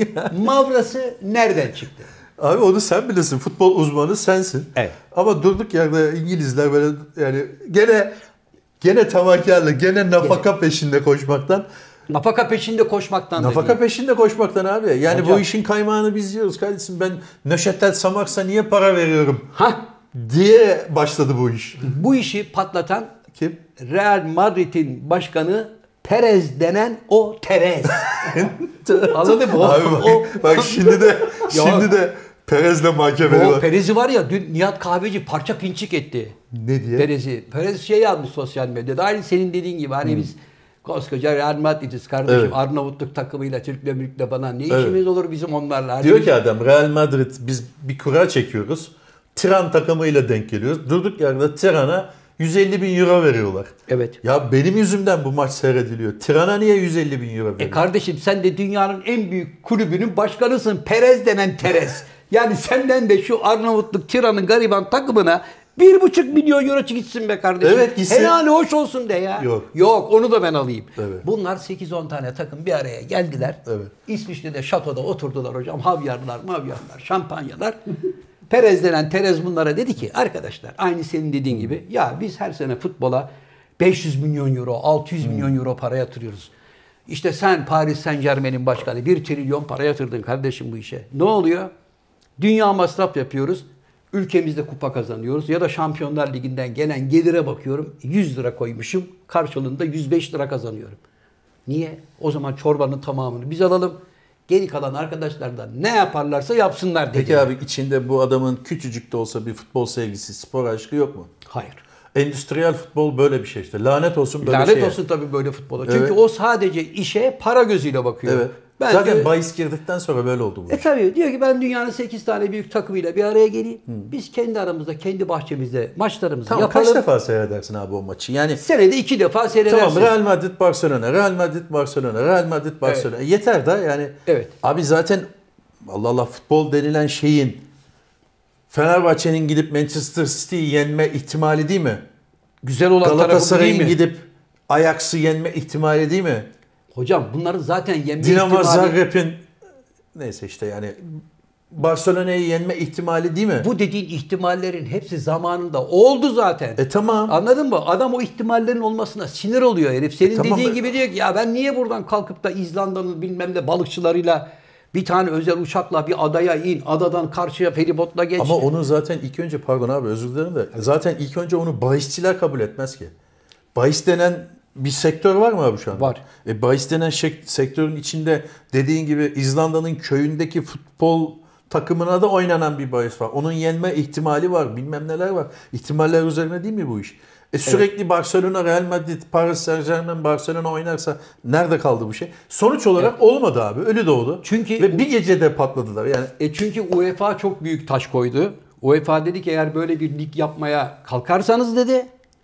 mavrası nereden çıktı? Abi onu sen bilirsin. Futbol uzmanı sensin. Evet. Ama durduk yerde İngilizler böyle yani gene gene tavakarlık, gene nafaka peşinde koşmaktan. Nafaka peşinde koşmaktan da Nafaka değil. peşinde koşmaktan abi. Yani Hocam. bu işin kaymağını biz yiyoruz kardeşim. Ben Nöşetel Samaks'a niye para veriyorum Hah, diye başladı bu iş. bu işi patlatan Kim? Real Madrid'in başkanı Perez denen o Terez. Anladın mı? O, Abi bak, o, bak şimdi de şimdi de Perez'le mahkemeli o var. Perez'i var ya dün Nihat Kahveci parça pinçik etti. Ne diye? Perez'i. Perez şey yazmış sosyal medyada. Aynı senin dediğin gibi hani biz koskoca Real Madrid'iz kardeşim. Evet. Arnavutluk takımıyla, Türk'le, Mülk'le bana ne Evet. işimiz olur bizim onlarla. Hani Diyor biz- ki adam Real Madrid biz bir kura çekiyoruz. Tiran takımıyla denk geliyoruz. Durduk yerde Tiran'a yüz elli bin euro veriyorlar. Evet. Ya benim yüzümden bu maç seyrediliyor. Tiran'a niye yüz elli bin euro veriyor? E kardeşim sen de dünyanın en büyük kulübünün başkanısın. Perez denen Terez. Yani senden de şu Arnavutluk Tiran'ın gariban takımına bir buçuk milyon euro gitsin be kardeşim. Evet, gitsin. Helali hoş olsun de ya. Yok. Yok onu da ben alayım. Evet. Bunlar sekiz on tane takım bir araya geldiler. Evet. İsviçre'de şatoda oturdular hocam. Havyarlar, mavyarlar, şampanyalar. Perez denen Terez bunlara dedi ki arkadaşlar aynı senin dediğin gibi ya biz her sene futbola beş yüz milyon euro, altı yüz milyon euro para yatırıyoruz. İşte sen Paris Saint Germain'in başkanı bir trilyon para yatırdın kardeşim bu işe. Ne oluyor? Dünya masraf yapıyoruz. Ülkemizde kupa kazanıyoruz. Ya da Şampiyonlar Ligi'nden gelen gelire bakıyorum. yüz lira koymuşum. Karşılığında yüz beş lira kazanıyorum. Niye? O zaman çorbanın tamamını biz alalım. Geri kalan arkadaşlar da ne yaparlarsa yapsınlar dedi. Peki abi içinde bu adamın küçücük de olsa bir futbol sevgisi, spor aşkı yok mu? Hayır. Endüstriyel futbol böyle bir şey işte. Lanet olsun böyle Lanet şeye. olsun tabii böyle futbola. Çünkü Evet. o sadece işe para gözüyle bakıyor. Evet. Ben Zaten diyor- bahis girdikten sonra böyle oldu bu E iş. tabii diyor ki ben dünyanın sekiz tane büyük takımıyla bir araya geleyim. Biz kendi aramızda, kendi bahçemizde maçlarımızı Tamam yapalım. kaç defa seyredersin abi o maçı? Yani Senede iki defa seyredersin. tamam Real Madrid Barcelona, Real Madrid Barcelona, Real Madrid Barcelona. E, Yeter da yani. Evet. Abi zaten Allah Allah futbol denilen şeyin Fenerbahçe'nin gidip Manchester City'yi yenme ihtimali değil mi? Güzel olan tarafı bu değil Galatasaray'ın mi? gidip Ajax'ı yenme ihtimali değil mi? Hocam bunların zaten yenme Dinamo ihtimali... Zagreb'in neyse işte yani Barcelona'yı yenme ihtimali değil mi? Bu dediğin ihtimallerin hepsi zamanında oldu zaten. E tamam. Anladın mı? Adam o ihtimallerin olmasına sinir oluyor herif. Senin E tamam dediğin be- gibi diyor ki ya ben niye buradan kalkıp da İzlanda'nın bilmem ne balıkçılarıyla bir tane özel uçakla bir adaya in, adadan karşıya feribotla geç. Ama onu zaten ilk önce pardon abi özür dilerim de zaten ilk önce onu bahisçiler kabul etmez ki. Bahis denen bir sektör var mı abi şu anda? Var. E, bahis denen şek- sektörün içinde dediğin gibi İzlanda'nın köyündeki futbol takımına da oynanan bir bahis var. Onun yenme ihtimali var. Bilmem neler var. İhtimaller üzerine değil mi bu iş? E sürekli Barcelona, Real Madrid, Paris Saint-Germain, Barcelona oynarsa nerede kaldı bu şey? Sonuç olarak olmadı abi. Ölü doğdu. Çünkü- Ve bir gecede patladılar. Yani E çünkü UEFA çok büyük taş koydu. UEFA dedi ki eğer böyle bir lig yapmaya kalkarsanız dedi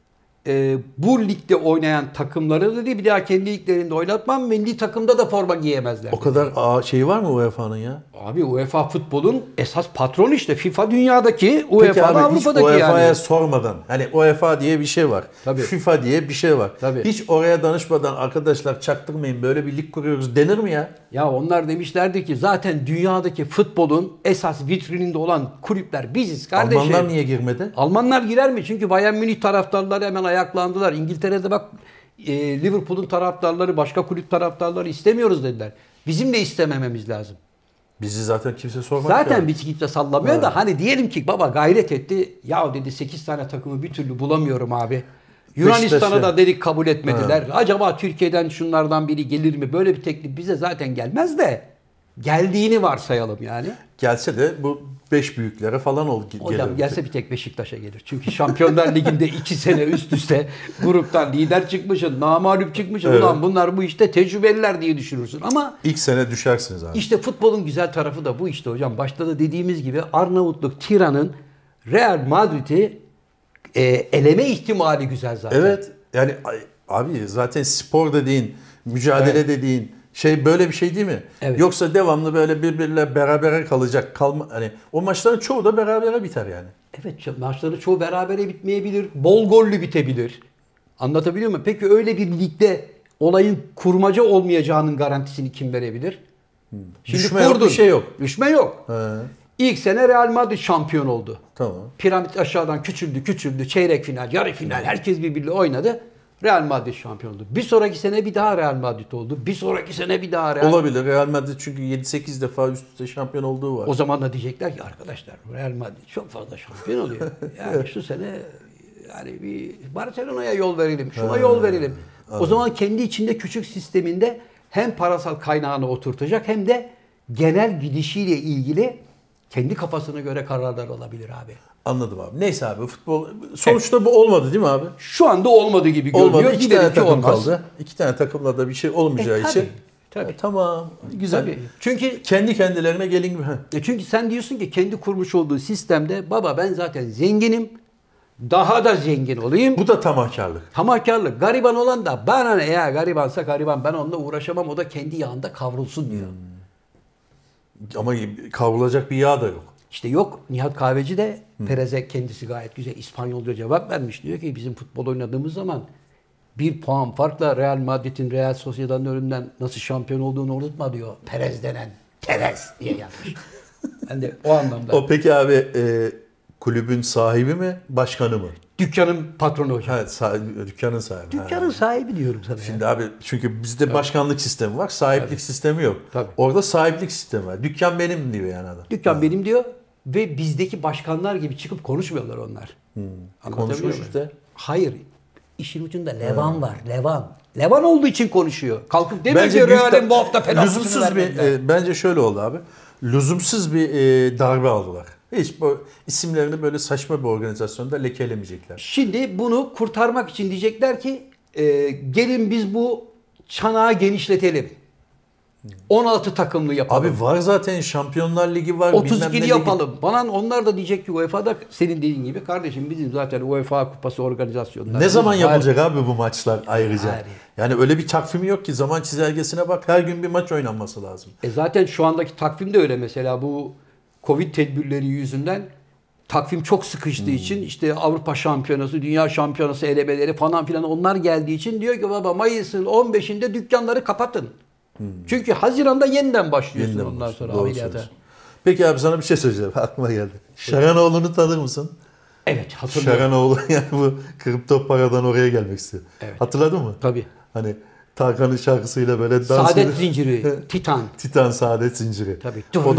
e, bu ligde oynayan takımları dedi bir daha kendi liglerinde oynatmam, milli takımda da forma giyemezler. o kadar aa, şey var mı U E F A'nın ya? Abi UEFA futbolun esas patronu işte. FIFA dünyadaki, Peki UEFA abi hiç Avrupa'daki UEFA'ya yani. sormadan hani UEFA diye bir şey var. Tabii. FIFA diye bir şey var. Tabii. Hiç oraya danışmadan arkadaşlar çaktırmayın böyle bir lig kuruyoruz denir mi ya? Ya onlar demişlerdi ki zaten dünyadaki futbolun esas vitrininde olan kulüpler biziz kardeşim. Almanlar niye girmedi? Almanlar girer mi? Çünkü Bayern Münih taraftarları hemen ayaklandılar. İngiltere'de bak e, Liverpool'un taraftarları, başka kulüp taraftarları istemiyoruz dediler. Bizim de istemememiz lazım. Bizi zaten kimse sormadı. Zaten ki. bisikletle sallamıyor da hani diyelim ki baba gayret etti. Ya dedi sekiz tane takımı bir türlü bulamıyorum abi. Yunanistan'a Beşiktaş'ı. da dedik kabul etmediler. Acaba Türkiye'den şunlardan biri gelir mi? Böyle bir teklif bize zaten gelmez de geldiğini varsayalım yani. Gelse de bu beş büyüklere falan ol Hocam gelir. gelse bir tek Beşiktaş'a gelir. Çünkü Şampiyonlar Ligi'nde iki sene üst üste gruptan lider çıkmışsın, namağlup çıkmışsın. Evet. Ulan bunlar bu işte tecrübeliler diye düşünürsün. Ama İlk sene düşersiniz abi. işte futbolun güzel tarafı da bu işte hocam. Başta da dediğimiz gibi Arnavutluk Tiran'ın Real Madrid'i e, eleme ihtimali güzel zaten. Evet. Yani ay- abi zaten spor dediğin, mücadele Evet. dediğin şey böyle bir şey değil mi? Evet. Yoksa devamlı böyle birbirle berabere kalacak. Kalma hani o maçların çoğu da berabere biter yani. Evet, maçları çoğu berabere bitmeyebilir. Bol gollü bitebilir. Anlatabiliyor muyum? Peki öyle bir ligde olayın kurmaca olmayacağının garantisini kim verebilir? Şimdi Düşme yok, kurdun. bir şey yok. Düşme yok. He, İlk sene Real Madrid şampiyon oldu. tamam. Piramit aşağıdan küçüldü, küçüldü. Çeyrek final, yarı final. Herkes birbiriyle oynadı. Real Madrid şampiyon oldu. Bir sonraki sene bir daha Real Madrid oldu. Bir sonraki sene bir daha Real Olabilir. Real Madrid çünkü yedi sekiz defa üst üste şampiyon olduğu var. O zaman da diyecekler ki arkadaşlar Real Madrid çok fazla şampiyon oluyor. Yani şu sene yani bir Barcelona'ya yol verelim, şuna yol verelim. O zaman kendi içinde küçük sisteminde hem parasal kaynağını oturtacak hem de genel gidişiyle ilgili kendi kafasına göre kararlar alabilir abi. Anladım abi. Neyse abi futbol sonuçta bu olmadı değil mi abi? Şu anda olmadığı gibi görünüyor. Olmadı. İki Gidelim tane ki takım olmaz. kaldı. İki tane takımla da bir şey olmayacağı E, tabii, için. tabii. E, tamam. Güzel. Tabii. Çünkü Kendi kendilerine gelin gibi. Heh. E çünkü sen diyorsun ki kendi kurmuş olduğu sistemde baba ben zaten zenginim. Daha da zengin olayım. Bu da tamahkarlık. Tamahkarlık. Gariban olan da bana ne ya garibansa gariban ben onunla uğraşamam o da kendi yağında kavrulsun diyor. Ama kavrulacak bir yağ da yok. İşte yok Nihat Kahveci de Perez'e kendisi gayet güzel İspanyolca cevap vermiş. Diyor ki bizim futbol oynadığımız zaman bir puan farkla Real Madrid'in Real Sociedad'ın önünden nasıl şampiyon olduğunu unutma diyor. Perez denen Perez diye yazmış. Ben de o anlamda. O peki abi e, kulübün sahibi mi, başkanı mı? Dükkanın patronu hocam. Evet, sahibi, dükkanın sahibi. Dükkanın Ha. sahibi diyorum sana. Şimdi ya. abi çünkü bizde başkanlık sistemi var, sahiplik sistemi yok. Tabii. Orada sahiplik sistemi var. Dükkan benim diyor yani adam. Dükkan benim diyor ve bizdeki başkanlar gibi çıkıp konuşmuyorlar onlar. Anlatabiliyor Konuşmuş muyum? işte. Hayır. İşin ucunda Levan var. Levan. Levan olduğu için konuşuyor. Kalkıp demiyor ki büyük Real'in da- bu hafta penaltısını lüzumsuz bir vermediler. e, bence şöyle oldu abi. Lüzumsuz bir e, darbe aldılar. Hiç bu isimlerini böyle saçma bir organizasyonda lekelemeyecekler. Şimdi bunu kurtarmak için diyecekler ki e, gelin biz bu çanağı genişletelim. on altı takımlı yapalım. Abi var zaten Şampiyonlar Ligi var. otuz bilmem ne ikili ligi. yapalım. Bana onlar da diyecek ki U E F A'da senin dediğin gibi kardeşim bizim zaten U E F A kupası organizasyonları. Ne zaman var. yapılacak abi bu maçlar ayrıca? Yani. Yani öyle bir takvimi yok ki zaman çizelgesine bak her gün bir maç oynanması lazım. E zaten şu andaki takvim de öyle mesela bu Covid tedbirleri yüzünden takvim çok sıkıştığı Hmm. için işte Avrupa Şampiyonası, Dünya Şampiyonası elemeleri falan filan onlar geldiği için diyor ki baba Mayıs'ın on beşinde dükkanları kapatın. Çünkü Haziran'da yeniden başlıyorsun Yeniden ondan başlıyor. sonra Doğru ameliyata. söylüyorsun. Peki abi sana bir şey söyleyeceğim. Aklıma geldi. Şaranoğlu'nu tanır mısın? Evet hatırlıyorum. Şaranoğlu yani bu kripto paradan oraya gelmek istiyor. Evet. Hatırladın mı? Tabii. Hani Tarkan'ın şarkısıyla böyle dans Saadet edip- zinciri, Titan. Titan Saadet Zinciri. Tabii. O da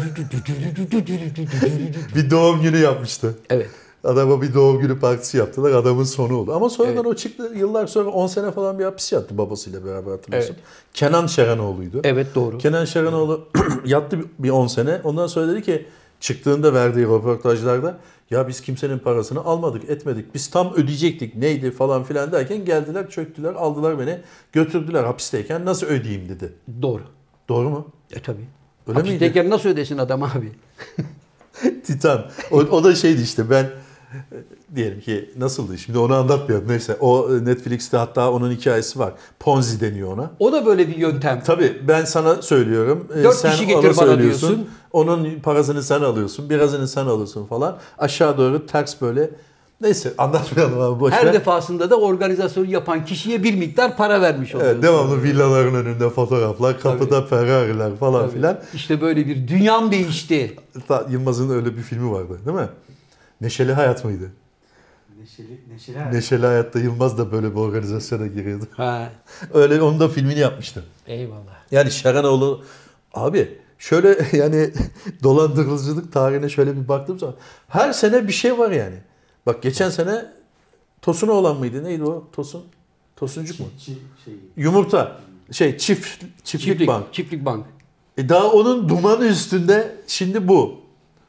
bir doğum günü yapmıştı. Evet. Adama bir doğum günü partisi yaptılar. Adamın sonu oldu. Ama sonradan Evet. o çıktı. Yıllar sonra on sene falan bir hapis yattı babasıyla beraber hatırlıyorsun. Kenan Şeranoğlu'ydu. Evet doğru. Kenan Şeranoğlu yattı bir on sene. Ondan sonra dedi ki çıktığında verdiği röportajlarda ya biz kimsenin parasını almadık etmedik. Biz tam ödeyecektik neydi falan filan derken geldiler çöktüler aldılar beni götürdüler hapisteyken nasıl ödeyeyim dedi. Doğru. Doğru mu? E tabii. Öyle Hapisteyken nasıl ödesin adam abi? Titan. O, o da şeydi işte ben e, diyelim ki nasıldı şimdi onu anlatmıyorum neyse o e, Netflix'te hatta onun hikayesi var. Ponzi deniyor ona. O da böyle bir yöntem. Tabii ben sana söylüyorum. e, Dört sen kişi getir ona bana söylüyorsun. diyorsun. Onun parasını sen alıyorsun. Birazını sen alıyorsun falan. Aşağı doğru ters böyle. Neyse anlatmayalım abi boş Her ver. defasında da organizasyonu yapan kişiye bir miktar para vermiş oluyor. Evet, devamlı villaların önünde fotoğraflar, kapıda Ferrari'ler falan Tabii. filan. İşte böyle bir dünyam değişti. Ta- Yılmaz'ın öyle bir filmi vardı değil mi? Neşeli Hayat mıydı? Neşeli, neşeli hayat. Neşeli Hayat'ta Yılmaz da böyle bir organizasyona giriyordu. Ha, Öyle onun da filmini yapmıştı. eyvallah. Yani Şeranoğlu abi şöyle yani dolandırıcılık tarihine şöyle bir baktığım zaman her sene bir şey var yani. Bak geçen sene Tosun olan mıydı? Neydi o? Tosun? Tosuncuk mu? Çiftçi şeyi. Yumurta. Şey çift çiftlik, Çiftlik bank. Çiftlik bank. E daha onun dumanı üstünde şimdi bu.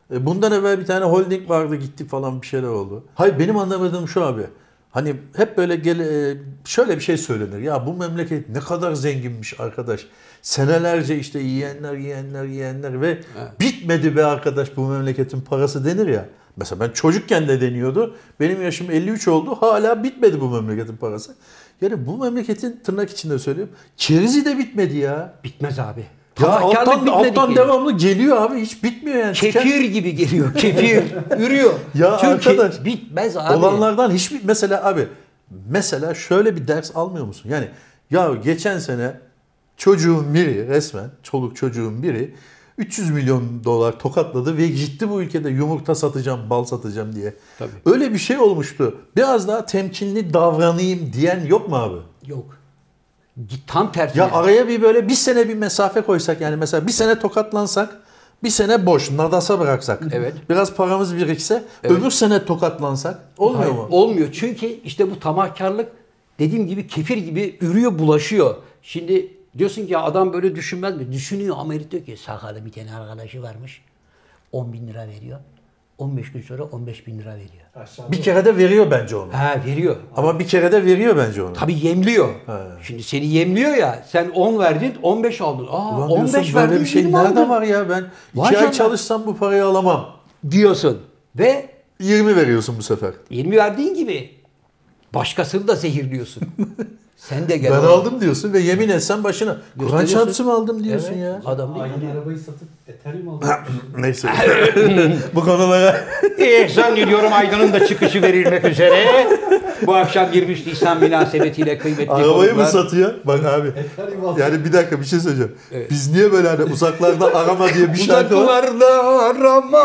E, bundan evvel bir tane holding vardı gitti falan bir şeyler oldu. Hayır benim anlamadığım şu abi. Hani hep böyle gele, şöyle bir şey söylenir. Ya bu memleket ne kadar zenginmiş arkadaş. Senelerce işte yiyenler, yiyenler, yiyenler ve evet. bitmedi be arkadaş bu memleketin parası denir ya. Mesela ben çocukken de deniyordu. Benim yaşım elli üç oldu. Hala bitmedi bu memleketin parası. Yani bu memleketin tırnak içinde söylüyorum. Kerizi de bitmedi ya. Bitmez abi. Ya alttan, alttan devamlı geliyor abi. Hiç bitmiyor yani. Kefir gibi geliyor. Kefir. Ürüyor. Ya Çünkü arkadaş. Bitmez abi. Olanlardan hiçbir mesela abi. Mesela şöyle bir ders almıyor musun? Yani ya geçen sene çocuğun biri resmen çoluk çocuğun biri üç yüz milyon dolar tokatladı ve gitti bu ülkede yumurta satacağım, bal satacağım diye. Tabii. Öyle bir şey olmuştu. Biraz daha temkinli davranayım diyen yok mu abi? Yok. Tam tersine. Ya araya bir böyle bir sene bir mesafe koysak yani mesela bir sene tokatlansak, bir sene boş, nadasa bıraksak. Evet. Biraz paramız birikse, evet. öbür sene tokatlansak olmuyor Hayır, mu? Olmuyor. Çünkü işte bu tamahkarlık dediğim gibi kefir gibi ürüyor, bulaşıyor. Şimdi diyorsun ki ya adam böyle düşünmez mi? Düşünüyor. Amerika diyor ki sakalı bir tane arkadaşı varmış. on bin lira veriyor. on beş gün sonra on beş bin lira veriyor. Aşağıda Bir kere de veriyor bence onu. Ha veriyor. Ama bir kere de veriyor bence onu. Tabii yemliyor. He. Şimdi seni yemliyor ya. Sen on verdin, on beş aldın. Aa Ulan on beş verdin, böyle bir şey yirmi nerede aldın. var ya ben Vay iki ay canına. çalışsam bu parayı alamam. Diyorsun. Ve yirmi veriyorsun bu sefer. yirmi verdiğin gibi başkasını da zehirliyorsun. Sen de gel. Ben oğlum. aldım diyorsun ve yemin etsen başına. Kur'an Gösteriyorsun. çarpısı mı aldım diyorsun Evet. ya. Adam değil aynı mi? arabayı satıp Ethereum aldım. Neyse. Bu konulara İyi zannediyorum Aydın'ın da çıkışı verilmek üzere. Bu akşam yirmi üç Nisan münasebetiyle kıymetli arabayı konuklar. mı satıyor? Bak abi. Ethereum aldım. Yani bir dakika bir şey söyleyeceğim. Evet. Biz niye böyle hani uzaklarda arama diye bir şarkı var. Uzaklarda arama.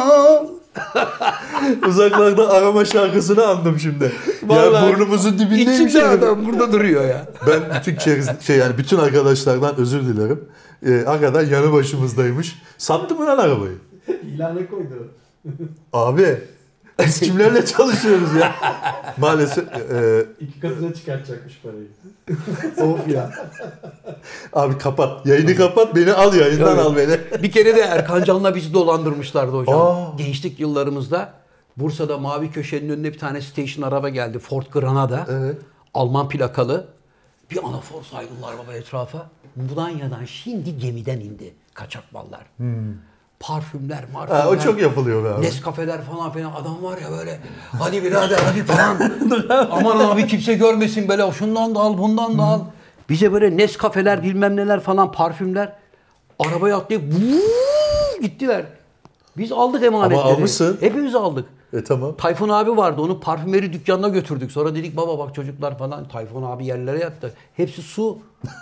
Uzaklarda arama şarkısını andım şimdi. Vallahi ya burnumuzun dibindeymiş. İçimde yani. adam burada duruyor ya. Ben bütün çeriz- şey yani bütün arkadaşlardan özür dilerim. Ee, hakikaten yanı başımızdaymış. Sattı mı lan arabayı? İlana koydu. Abi biz kimlerle çalışıyoruz ya? Maalesef. E, İki katına çıkartacakmış parayı. of ya. Abi kapat. Yayını kapat. Beni al yayından Evet. al beni. Bir kere de Erkan Can'la bizi dolandırmışlardı hocam. Aa. Gençlik yıllarımızda Bursa'da Mavi Köşe'nin önüne bir tane station araba geldi. Ford Granada. Evet. Alman plakalı. Bir anafor saydılar baba etrafa. Mudanya'dan şimdi gemiden indi kaçak mallar. Hmm. Parfümler, marfümler. Ha, o çok yapılıyor be abi. Nescafeler falan filan. Adam var ya böyle hadi birader hadi falan. Aman abi kimse görmesin böyle şundan da al bundan da al. Bize böyle Nescafeler bilmem neler falan parfümler. Arabaya atlayıp vuuu gittiler. Biz aldık emanetleri. Ama almışsın. Hepimiz aldık. E tamam. Tayfun abi vardı. Onu parfümeri dükkanına götürdük. Sonra dedik baba bak çocuklar falan. Tayfun abi yerlere yattı. Hepsi su.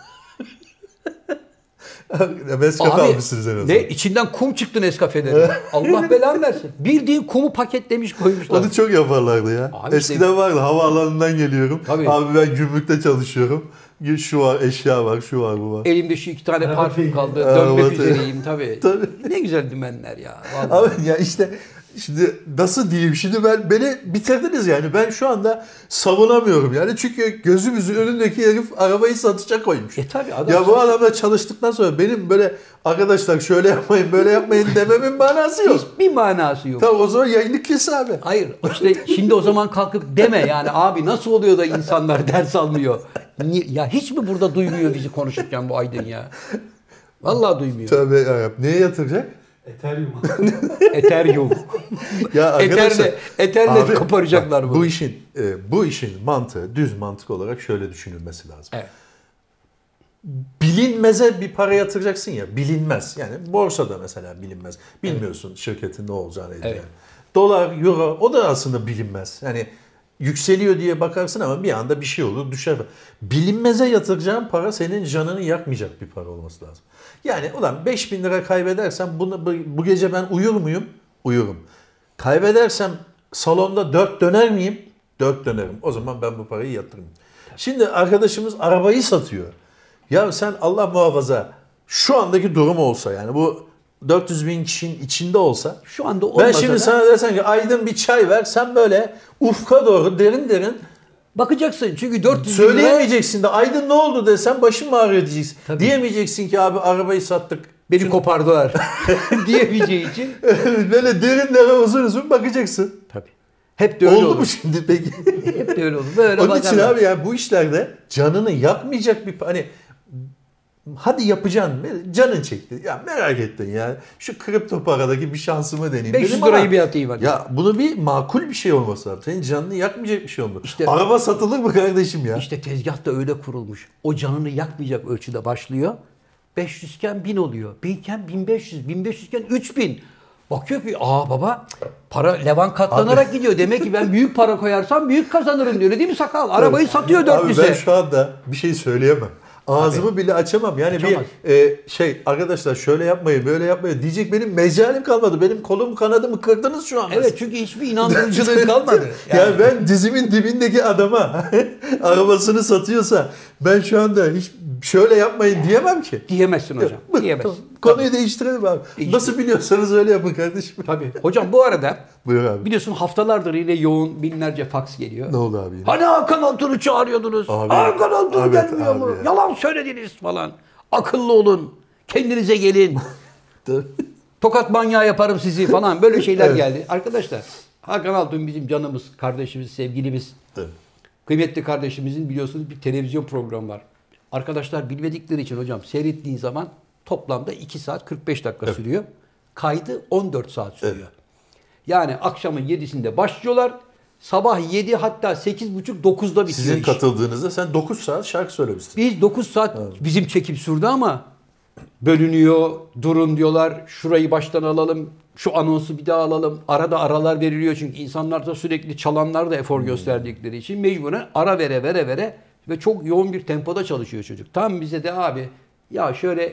Nescafe Abi almışsınız en azından. ne içinden kum çıktı Nescafe'den. Allah belanı versin. Bildiğin kumu paketlemiş koymuşlar. Onu çok yaparlardı ya. Abi Eskiden işte- vardı. Havaalanından geliyorum. Tabii. Abi ben gümrükte çalışıyorum. Şu var, eşya var, şu var, bu var. Elimde şu iki tane Araba parfüm değil. kaldı. Araba Dönmek değil. üzereyim tabii. Tabii. Ne güzel dümenler ya. Vallahi. Abi ya işte şimdi nasıl diyeyim şimdi ben beni bitirdiniz yani ben şu anda savunamıyorum yani çünkü gözümüzün önündeki herif arabayı satışa koymuş. E tabii adam. Ya bu adamla çalıştıktan sonra benim böyle arkadaşlar şöyle yapmayın böyle yapmayın dememin manası yok. Hiçbir manası yok. Tamam o zaman yayını kes abi. Hayır işte şimdi o zaman kalkıp deme yani abi nasıl oluyor da insanlar ders almıyor. Niye- Ya hiç mi burada duymuyor bizi konuşurken bu Aydın ya? Vallahi duymuyor. Tövbe yarabbim. Neye yatıracak? Ethereum aldım. Ethereum. Ya arkadaşlar. Ethernet, Ethernet Abi, koparacaklar bak, bunu. Bu işin e, bu işin mantığı düz mantık olarak şöyle düşünülmesi lazım. Evet. Bilinmeze bir para yatıracaksın ya bilinmez. Yani borsada mesela bilinmez. Bilmiyorsun şirketin ne olacağını edeceğini. Evet. Dolar, euro o da aslında bilinmez. Yani yükseliyor diye bakarsın ama bir anda bir şey olur düşer. Bilinmeze yatıracağın para senin canını yakmayacak bir para olması lazım. Yani ulan beş bin lira kaybedersem bunu, bu, bu gece ben uyur muyum? Uyurum. Kaybedersem salonda dört döner miyim? Dört dönerim. O zaman ben bu parayı yatırırım. Şimdi arkadaşımız arabayı satıyor. Ya sen Allah muhafaza şu andaki durum olsa yani bu dört yüz bin kişinin içinde olsa Şu anda olmasa ben şimdi da sana desem ki Aydın bir çay ver sen böyle ufka doğru derin derin bakacaksın çünkü dört yüz bin lira söyleyemeyeceksin de Aydın ne oldu desem başım ağrıyor diyeceksin. Tabii. Diyemeyeceksin ki abi arabayı sattık Beni kopardılar diyemeyeceği için. Böyle derinlere uzun uzun bakacaksın. Tabii. Hep de öyle Oldu olur. mu şimdi peki? Hep de öyle olur. Böyle Onun için bakarlar. abi ya bu işlerde canını yakmayacak bir hani hadi yapacaksın. Canın çekti. Ya merak ettin ya. Şu kripto paradaki bir şansımı deneyeyim. beş yüz dedim lirayı ama bir atayım hadi. ya bunu bir makul bir şey olması lazım. Senin canını yakmayacak bir şey olmalı. İşte- Araba satılır mı kardeşim ya? İşte tezgah da öyle kurulmuş. O canını yakmayacak ölçüde başlıyor. beş yüz iken bin oluyor. bin iken bin beş yüz. bin beş yüz iken üç bin. Bakıyor ki aa baba para levan katlanarak gidiyor. Demek ki ben büyük para koyarsam büyük kazanırım diyor. Öyle değil mi sakal? Arabayı satıyor dört Abi yüze. ben şu anda bir şey söyleyemem. Ağzımı bile açamam. Yani Açamaz. bir e, şey arkadaşlar şöyle yapmayın böyle yapmayın diyecek benim mecalim kalmadı. Benim kolum kanadımı kırdınız şu anda. Evet çünkü hiçbir inandırıcılığı kalmadı. Yani. Yani. ben dizimin dibindeki adama arabasını satıyorsa ben şu anda hiç şöyle yapmayın diyemem ki. Diyemezsin hocam. Diyemezsin. Konuyu değiştirelim abi. Değiştir. Nasıl biliyorsanız öyle yapın kardeşim. Tabii. Hocam bu arada Buyur abi. biliyorsun haftalardır yine yoğun binlerce faks geliyor. Ne oldu abi yine? Hani Hakan Altun'u çağırıyordunuz. Abi, Hakan Altun evet, gelmiyor abi mu? ya. Yalan söylediniz falan. Akıllı olun. Kendinize gelin. Tokat manyağı yaparım sizi falan. Böyle şeyler Evet. geldi. Arkadaşlar Hakan Altun bizim canımız, kardeşimiz, sevgilimiz. Evet. Kıymetli kardeşimizin biliyorsunuz bir televizyon programı var. Arkadaşlar bilmedikleri için hocam seyrettiğin zaman toplamda iki saat kırk beş dakika Evet. sürüyor. Kaydı on dört saat sürüyor. Evet. Yani akşamın yedisinde başlıyorlar. Sabah yedi hatta sekiz buçuk dokuzda bitiyor Sizin iş. katıldığınızda sen dokuz saat şarkı söylemişsin. Biz dokuz saat bizim çekim sürdü ama bölünüyor, durun diyorlar, şurayı baştan alalım, şu anonsu bir daha alalım. Arada aralar veriliyor çünkü insanlar da sürekli çalanlar da efor gösterdikleri için mecburen ara vere vere vere ve çok yoğun bir tempoda çalışıyor çocuk. Tam bize de abi ya şöyle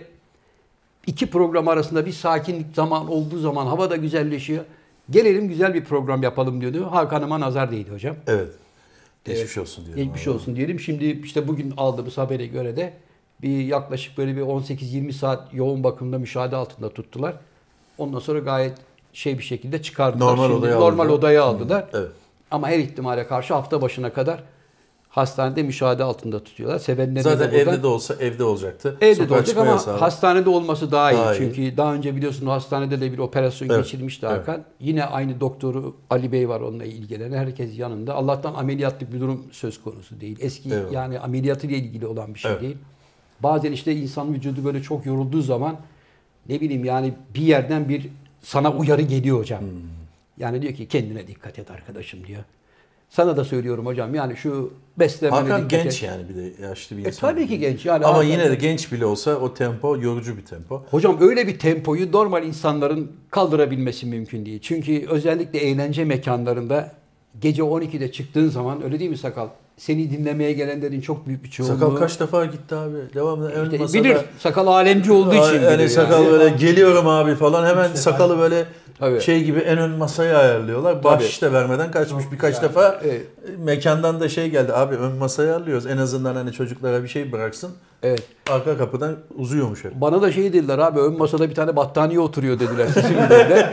iki program arasında bir sakinlik zaman olduğu zaman hava da güzelleşiyor. Gelelim güzel bir program yapalım diyordu. Hakan'ıma nazar değdi hocam. Evet. Geçmiş olsun diyelim. Geçmiş olsun diyelim. Şimdi işte bugün aldığımız habere göre de bir yaklaşık böyle bir on sekiz yirmi saat yoğun bakımda müşahede altında tuttular. Ondan sonra gayet şey bir şekilde çıkardılar. Normal Şimdi odaya normal aldılar. odaya aldılar. Evet. Ama her ihtimale karşı hafta başına kadar hastanede müşahede altında tutuyorlar. Sevenleri Zaten de buradan- evde de olsa evde olacaktı. Evde de Sokağa olacak çıkma ama yasağı. hastanede olması daha iyi. Daha iyi. Çünkü daha önce biliyorsun hastanede de bir operasyon Evet. geçirmişti Evet. Hakan. Yine aynı doktoru Ali Bey var onunla ilgilenen. Herkes yanında. Allah'tan ameliyatlık bir durum söz konusu değil. Eski Evet. yani ameliyatıyla ilgili olan bir şey Evet. değil. Bazen işte insan vücudu böyle çok yorulduğu zaman ne bileyim yani bir yerden bir sana uyarı geliyor hocam. Hmm. Yani diyor ki kendine dikkat et arkadaşım diyor. Sana da söylüyorum hocam yani şu beslemene Hakan dikkat genç et. yani bir de yaşlı bir E, insan. tabii ki genç yani. Ama Hakan- yine de genç bile olsa o tempo yorucu bir tempo. Hocam öyle bir tempoyu normal insanların kaldırabilmesi mümkün değil. Çünkü özellikle eğlence mekanlarında gece on ikide çıktığın zaman öyle değil mi sakal? Seni dinlemeye gelenlerin çok büyük bir çoğunluğu. Sakal kaç defa gitti abi. Devamlı ön İşte masada. bilir. Sakal alemci olduğu için yani bilir. sakal yani. böyle geliyorum abi falan hemen sakalı böyle Tabii. şey gibi en ön masaya ayarlıyorlar. Bahşiş de vermeden kaçmış birkaç defa. Evet. Mekandan da şey geldi abi ön masaya ayarlıyoruz. En azından hani çocuklara bir şey bıraksın. Evet. Arka kapıdan uzuyormuş hep. Bana da şey dediler abi ön masada bir tane battaniye oturuyor dediler. Sizin dediler.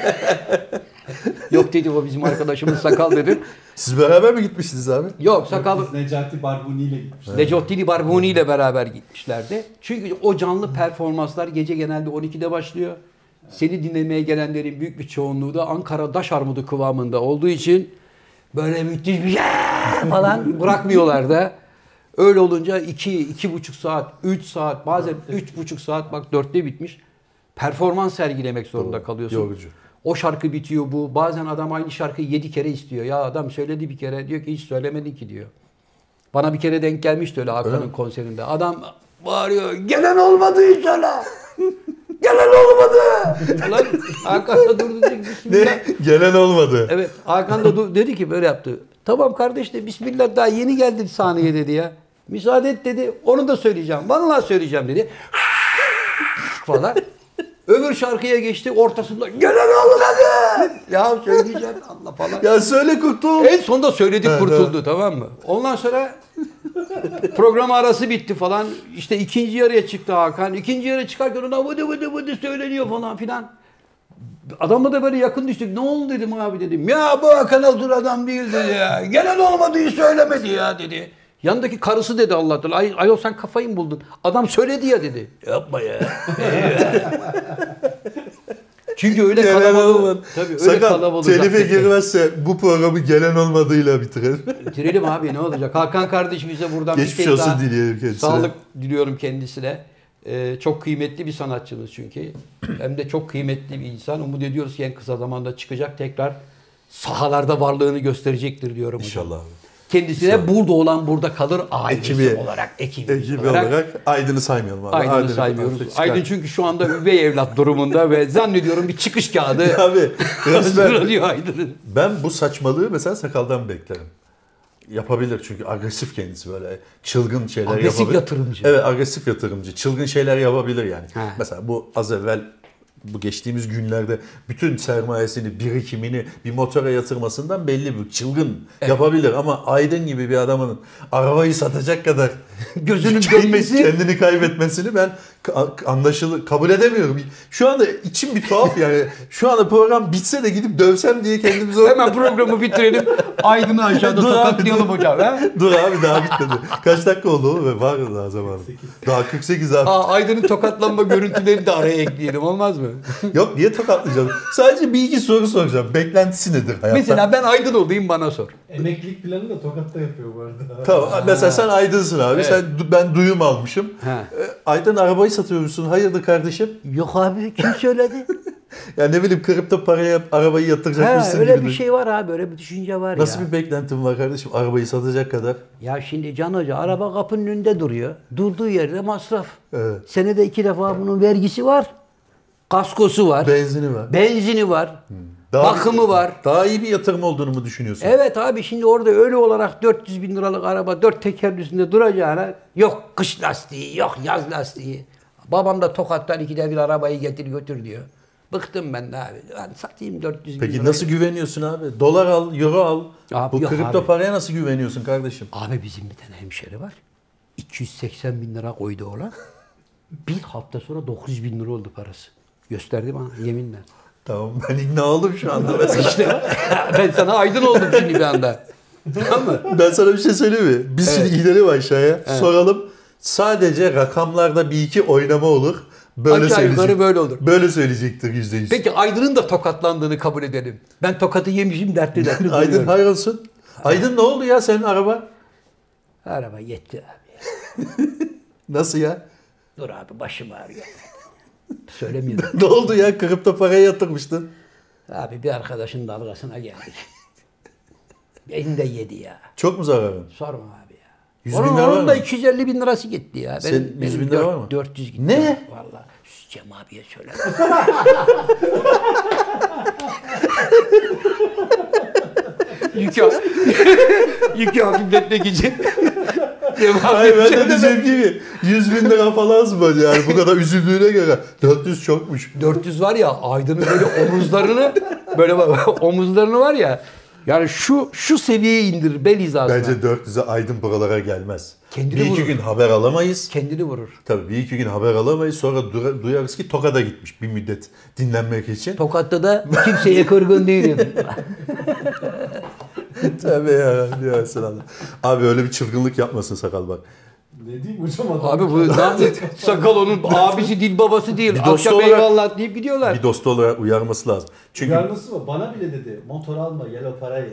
Yok dedi o bizim arkadaşımız sakal dedim. Siz beraber mi gitmiştiniz abi? Yok sakal Biz Necati Barbuni ile gitmiştik. Necottini Barbuni ile beraber gitmişlerdi. Çünkü o canlı performanslar gece genelde on ikide başlıyor. Seni dinlemeye gelenlerin büyük bir çoğunluğu da Ankara daş armudu kıvamında olduğu için böyle müthiş bir şey falan bırakmıyorlar da. Öyle olunca iki, iki buçuk saat, üç saat, bazen üç buçuk saat bak dörtte bitmiş. Performans sergilemek zorunda Doğru, kalıyorsun. yorucu. O şarkı bitiyor bu. Bazen adam aynı şarkıyı yedi kere istiyor. Ya adam söyledi bir kere diyor ki hiç söylemedin ki diyor. Bana bir kere denk gelmişti öyle Hakan'ın Öyle mi? konserinde. Adam bağırıyor. Gelen olmadı inşallah. Gelen olmadı. Lan Hakan da durdu dedi ki, Bismillah. Ne? Gelen olmadı. Evet Hakan da dur- dedi ki böyle yaptı. Tamam kardeş de Bismillah daha yeni geldi sahneye dedi ya. Müsaade et dedi. Onu da söyleyeceğim. Vallahi söyleyeceğim dedi. falan. Öbür şarkıya geçti ortasında gelen olmadı. Ya söyleyeceğim Allah falan. Ya söyle kurtul. En sonunda söyledik Evet, kurtuldu tamam mı? Ondan sonra program arası bitti falan. İşte ikinci yarıya çıktı Hakan. İkinci yarıya çıkarken ona vıdı vıdı vıdı söyleniyor falan filan. Adamla da böyle yakın düştük. Ne oldu dedim abi dedim. Ya bu Hakan Altur adam değil dedi ya. Gelen olmadığı söylemedi ya dedi. Yanındaki karısı dedi Allah'tan. Ay, ayol sen kafayı mı buldun? Adam söyledi ya dedi. Yapma ya. Çünkü öyle Gelen kalabalık. olmadı. Tabii öyle Sakal kalabalık. telife hakikaten. girmezse bu programı gelen olmadığıyla bitirelim. Bitirelim abi ne olacak? Hakan kardeşimize buradan Geçmiş bir kez olsun daha dileyelim kendisine. sağlık diliyorum kendisine. Ee, çok kıymetli bir sanatçımız çünkü. Hem de çok kıymetli bir insan. Umut ediyoruz ki en kısa zamanda çıkacak. Tekrar sahalarda varlığını gösterecektir diyorum hocam. İnşallah abi. Kendisine İnşallah. burada olan burada kalır ailesi Ekibi. olarak, ekibi, Ekibi olarak. olarak Aydın'ı saymayalım abi. Aydın'ı Aydın'ı saymıyoruz. çıkar. Aydın çünkü şu anda üvey evlat durumunda ve zannediyorum bir çıkış kağıdı Abi resmen hazırlanıyor Aydın'ın. ben bu saçmalığı mesela Sakal'dan beklerim. Yapabilir çünkü agresif kendisi böyle çılgın şeyler Agresif yapabilir. yatırımcı. Evet agresif yatırımcı. Çılgın şeyler yapabilir yani. He. Mesela bu az evvel bu geçtiğimiz günlerde bütün sermayesini, birikimini bir motora yatırmasından belli bir çılgın yapabilir ama Aydın gibi bir adamın arabayı satacak kadar Gözünün kendi- dönmesi. kendini kaybetmesini ben ka- anlaşılı kabul edemiyorum. Şu anda içim bir tuhaf yani. Şu anda program bitse de gidip dövsem diye kendimi zor. Hemen programı bitirelim. Aydın'ı aşağıda Dur abi, tokatlayalım dur. hocam. He? Dur abi daha bitmedi. Kaç dakika oldu oğlum? Var mı daha zaman? Daha kırk sekiz abi. Aa, Aydın'ın tokatlanma görüntülerini de araya ekleyelim. Olmaz mı? Yok niye tokatlayacağım? Sadece bir iki soru soracağım. Beklentisi nedir hayattan? Mesela ben Aydın olayım bana sor. Emeklilik planı da Tokat'ta yapıyor bu arada. Tamam. Mesela sen Aydın'sın abi. Evet. Sen ben duyum almışım. He. Ee, Aydın arabayı satıyormuşsun. Hayırdır kardeşim? Yok abi kim söyledi? Ya ne bileyim kırıp da paraya arabayı He, yatıracakmışsın öyle gibi. bir şey var abi. Öyle bir düşünce var Nasıl ya. bir beklentin var kardeşim? Arabayı satacak kadar. Ya şimdi Can Hoca araba kapının önünde duruyor. Durduğu yerde masraf. Evet. Senede iki defa bunun vergisi var. Kaskosu var. Benzini var. Benzini var. Daha- Bakımı var. Daha iyi bir yatırım olduğunu mu düşünüyorsun? Evet abi şimdi orada öyle olarak dört yüz bin liralık araba dört tekerin üstünde duracağına yok kış lastiği yok yaz lastiği. Babam da Tokat'tan ikide bir arabayı getir götür diyor. Bıktım ben de abi. Ben satayım dört yüz bin Peki lirayı. nasıl güveniyorsun abi? Dolar al, euro al. Abi Bu yok kripto abi. paraya nasıl güveniyorsun kardeşim? Abi bizim bir tane hemşeri var. iki yüz seksen bin lira koydu ona. Bir hafta sonra dokuz yüz bin lira oldu parası. Gösterdi bana yeminle. Tamam ben ikna oldum şu anda mesela. İşte ben sana aydın oldum şimdi bir anda. Tamam mı? Ben sana bir şey söyleyeyim mi? Biz Evet. şimdi inelim aşağıya. Soralım. Sadece rakamlarda bir iki oynama olur. Böyle Aşağı yukarı söyleyecek. böyle olur. Böyle söyleyecektir yüzde yüz. Peki Aydın'ın da tokatlandığını kabul edelim. Ben tokatı yemişim dertli dertli Aydın duruyorum. hayır olsun. Aydın ne oldu ya senin araba? Araba yetti abi. Nasıl ya? Dur abi başım ağrıyor. Söylemiyorum. Ne oldu ya? Kripto paraya yatırmıştın. Abi bir arkadaşın dalgasına geldik. Beni de yedi ya. Çok mu zararın? Sorma abi ya. yüz onun bin lira var onun da mı? iki yüz elli bin lirası gitti ya. Senin Benim, yüz benim bin lira dört- var mı? dört yüz gitti. Ne? Valla. Cem abiye söyle. Yükü Yükü hafifletmek için. Cem Hayır abiye ben de söyle. diyeceğim gibi yüz bin lira falan mı yani bu kadar üzüldüğüne göre dört yüz çokmuş. dört yüz var ya Aydın'ın böyle omuzlarını böyle bak, omuzlarını var ya yani şu şu seviyeye indir bel hizasına. Bence dört yüze Aydın buralara gelmez. Kendini bir iki vurur. gün haber alamayız. Kendini vurur. Tabii bir iki gün haber alamayız. Sonra dura- duyarız ki Tokat'a gitmiş bir müddet dinlenmek için. Tokat'ta da kimseye kırgın değilim. Tabii ya. ya Allah. Abi öyle bir çılgınlık yapmasın sakal bak. Ne diyeyim hocam adam? Abi bu ne yaptı? Sakal onun abisi değil babası değil. Bir dostu Akşam olarak- eyvallah deyip gidiyorlar. Bir dostu olarak uyarması lazım. Çünkü Uyarması mı? Bana bile dedi. Motor alma gel o parayı.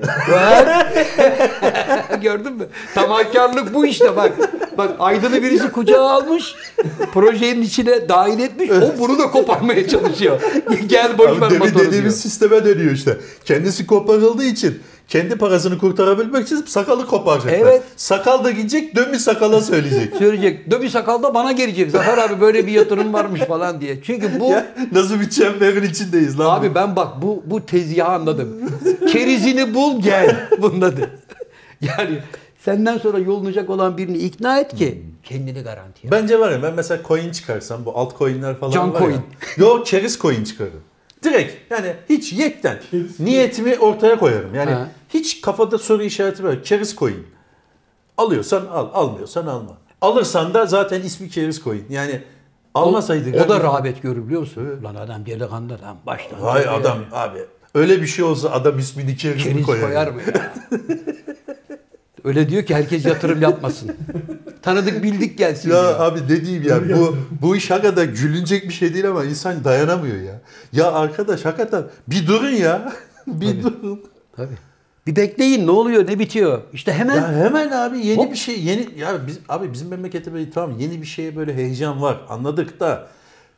Gördün mü? Tamahkarlık bu işte bak. Bak Aydın'ı birisi kucağa almış. Projenin içine dahil etmiş. O bunu da koparmaya çalışıyor. Gel boş ver abi demin motoru diyor. dediğimiz sisteme dönüyor işte. Kendisi koparıldığı için kendi parasını kurtarabilmek için sakalı koparacaklar. Evet. Sakal da gidecek dönmüş sakala söyleyecek. Söyleyecek. Döbi sakal da bana gelecek. Zafer abi böyle bir yatırım varmış falan diye. Çünkü bu Ya, nasıl bir çemberin içindeyiz lan? abi ben bak bu bu tezgahı anladım. Kerizini bul gel. Bunun adı. Yani senden sonra yolunacak olan birini ikna et ki kendini garantiye. Bence var ya ben mesela coin çıkarsam bu altcoin'ler falan Can var coin. ya. Yok keriz coin çıkarırım. Direkt yani hiç yekten niyetimi ortaya koyarım. Yani Ha. hiç kafada soru işareti var. Keriz coin. Alıyorsan al, almıyorsan alma. Alırsan da zaten ismi keriz coin. Yani almasaydın. O, o da rağbet görür biliyor musun? Lan adam delikanlı adam baştan. Vay söylüyor adam ya. abi. Öyle bir şey olsa adam ismini keriz mi Keriz koyar? koyar mı ya? Öyle diyor ki herkes yatırım yapmasın. Tanıdık bildik gelsin Ya diyor. abi ne diyeyim ya, bu bu iş hakikaten gülünecek bir şey değil ama insan dayanamıyor ya. Ya arkadaş hakikaten bir durun ya. bir Tabii. durun. Tabii. Bir bekleyin ne oluyor ne bitiyor. İşte hemen Ya hemen abi yeni Hop. bir şey, yeni ya biz abi bizim memlekette böyle tamam yeni bir şeye böyle heyecan var. Anladık da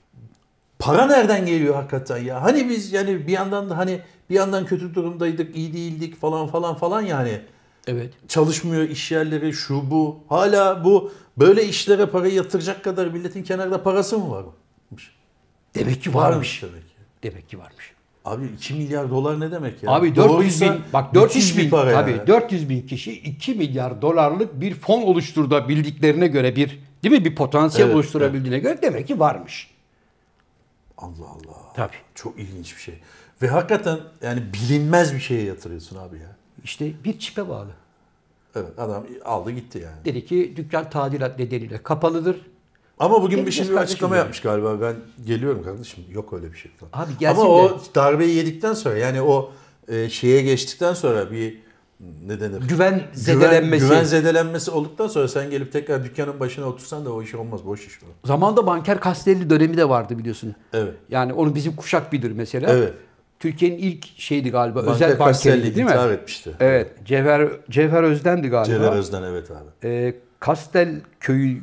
para nereden geliyor hakikaten ya? Hani biz yani bir yandan da hani bir yandan kötü durumdaydık, iyi değildik falan falan falan yani. evet. Çalışmıyor iş yerleri, şu bu. Hala bu böyle işlere parayı yatıracak kadar milletin kenarda parası mı varmış? Demek ki Varmış varmış. demek ki. Demek ki varmış. Abi iki milyar dolar ne demek ya? Abi dört yüz Doğruysa bin bak dört yüz müthiş bir bin para tabii yani. dört yüz bin kişi iki milyar dolarlık bir fon oluşturdu bildiklerine göre bir değil mi bir potansiyel Evet, oluşturabildiğine göre demek ki varmış. Allah Allah. Tabii. Çok ilginç bir şey. Ve hakikaten yani bilinmez bir şeye yatırıyorsun abi ya. İşte bir çipe bağlı. Evet adam aldı gitti yani. Dedi ki dükkan tadilat nedeniyle kapalıdır. Ama bugün bir Geleceğiz şimdi bir kardeşim açıklama yani. yapmış galiba. Ben geliyorum kardeşim. Yok öyle bir şey falan. Abi gelsin Ama de. o darbeyi yedikten sonra yani o e, şeye geçtikten sonra bir ne denir? Güven zedelenmesi. Güven, güven zedelenmesi olduktan sonra sen gelip tekrar dükkanın başına otursan da o iş olmaz. Boş iş o. Zamanında banker Castelli dönemi de vardı biliyorsun. Evet. Yani onu bizim kuşak bilir mesela. Evet. Türkiye'nin ilk şeydi galiba Banker özel Castelli bankeriydi değil mi? intihar etmişti. Evet. Cevher Cevher Özden'di galiba. Cevher Özden evet abi. Ee, Kastel köyü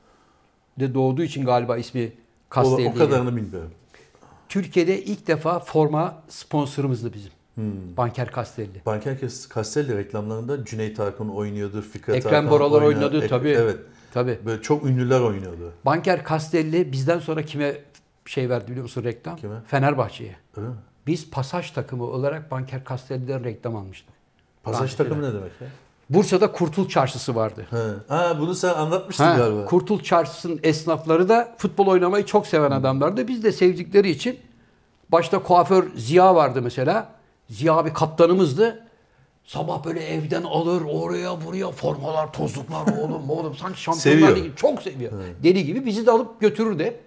de doğduğu için galiba ismi O, Castelli. o kadarını bilmiyorum. Türkiye'de ilk defa forma sponsorumuzdu bizim. Hmm. Banker Castelli. Banker Castelli reklamlarında Cüneyt Arkın oynuyordu, Fikret Ekrem Arkan Boralar oynadı. oynadı Ek- tabii. Evet. Tabii. Böyle çok ünlüler oynuyordu. Banker Castelli bizden sonra kime şey verdi biliyor musun reklam? Kime? Fenerbahçe'ye. Öyle mi? Biz pasaj takımı olarak Banker Castelli'den reklam almıştık. Pasaj Rahmetli takımı ne demek ya? Bursa'da Kurtul Çarşısı vardı. He. Ha bunu sen anlatmıştın Ha, galiba. Kurtul Çarşısı'nın esnafları da futbol oynamayı çok seven adamlardı. Biz de sevdikleri için başta kuaför Ziya vardı mesela. Ziya abi kaptanımızdı. Sabah böyle evden alır oraya buraya formalar tozluklar oğlum oğlum sanki Şampiyonlar Seviyor. Ligi çok seviyor. Deli gibi bizi de alıp götürürdü hep.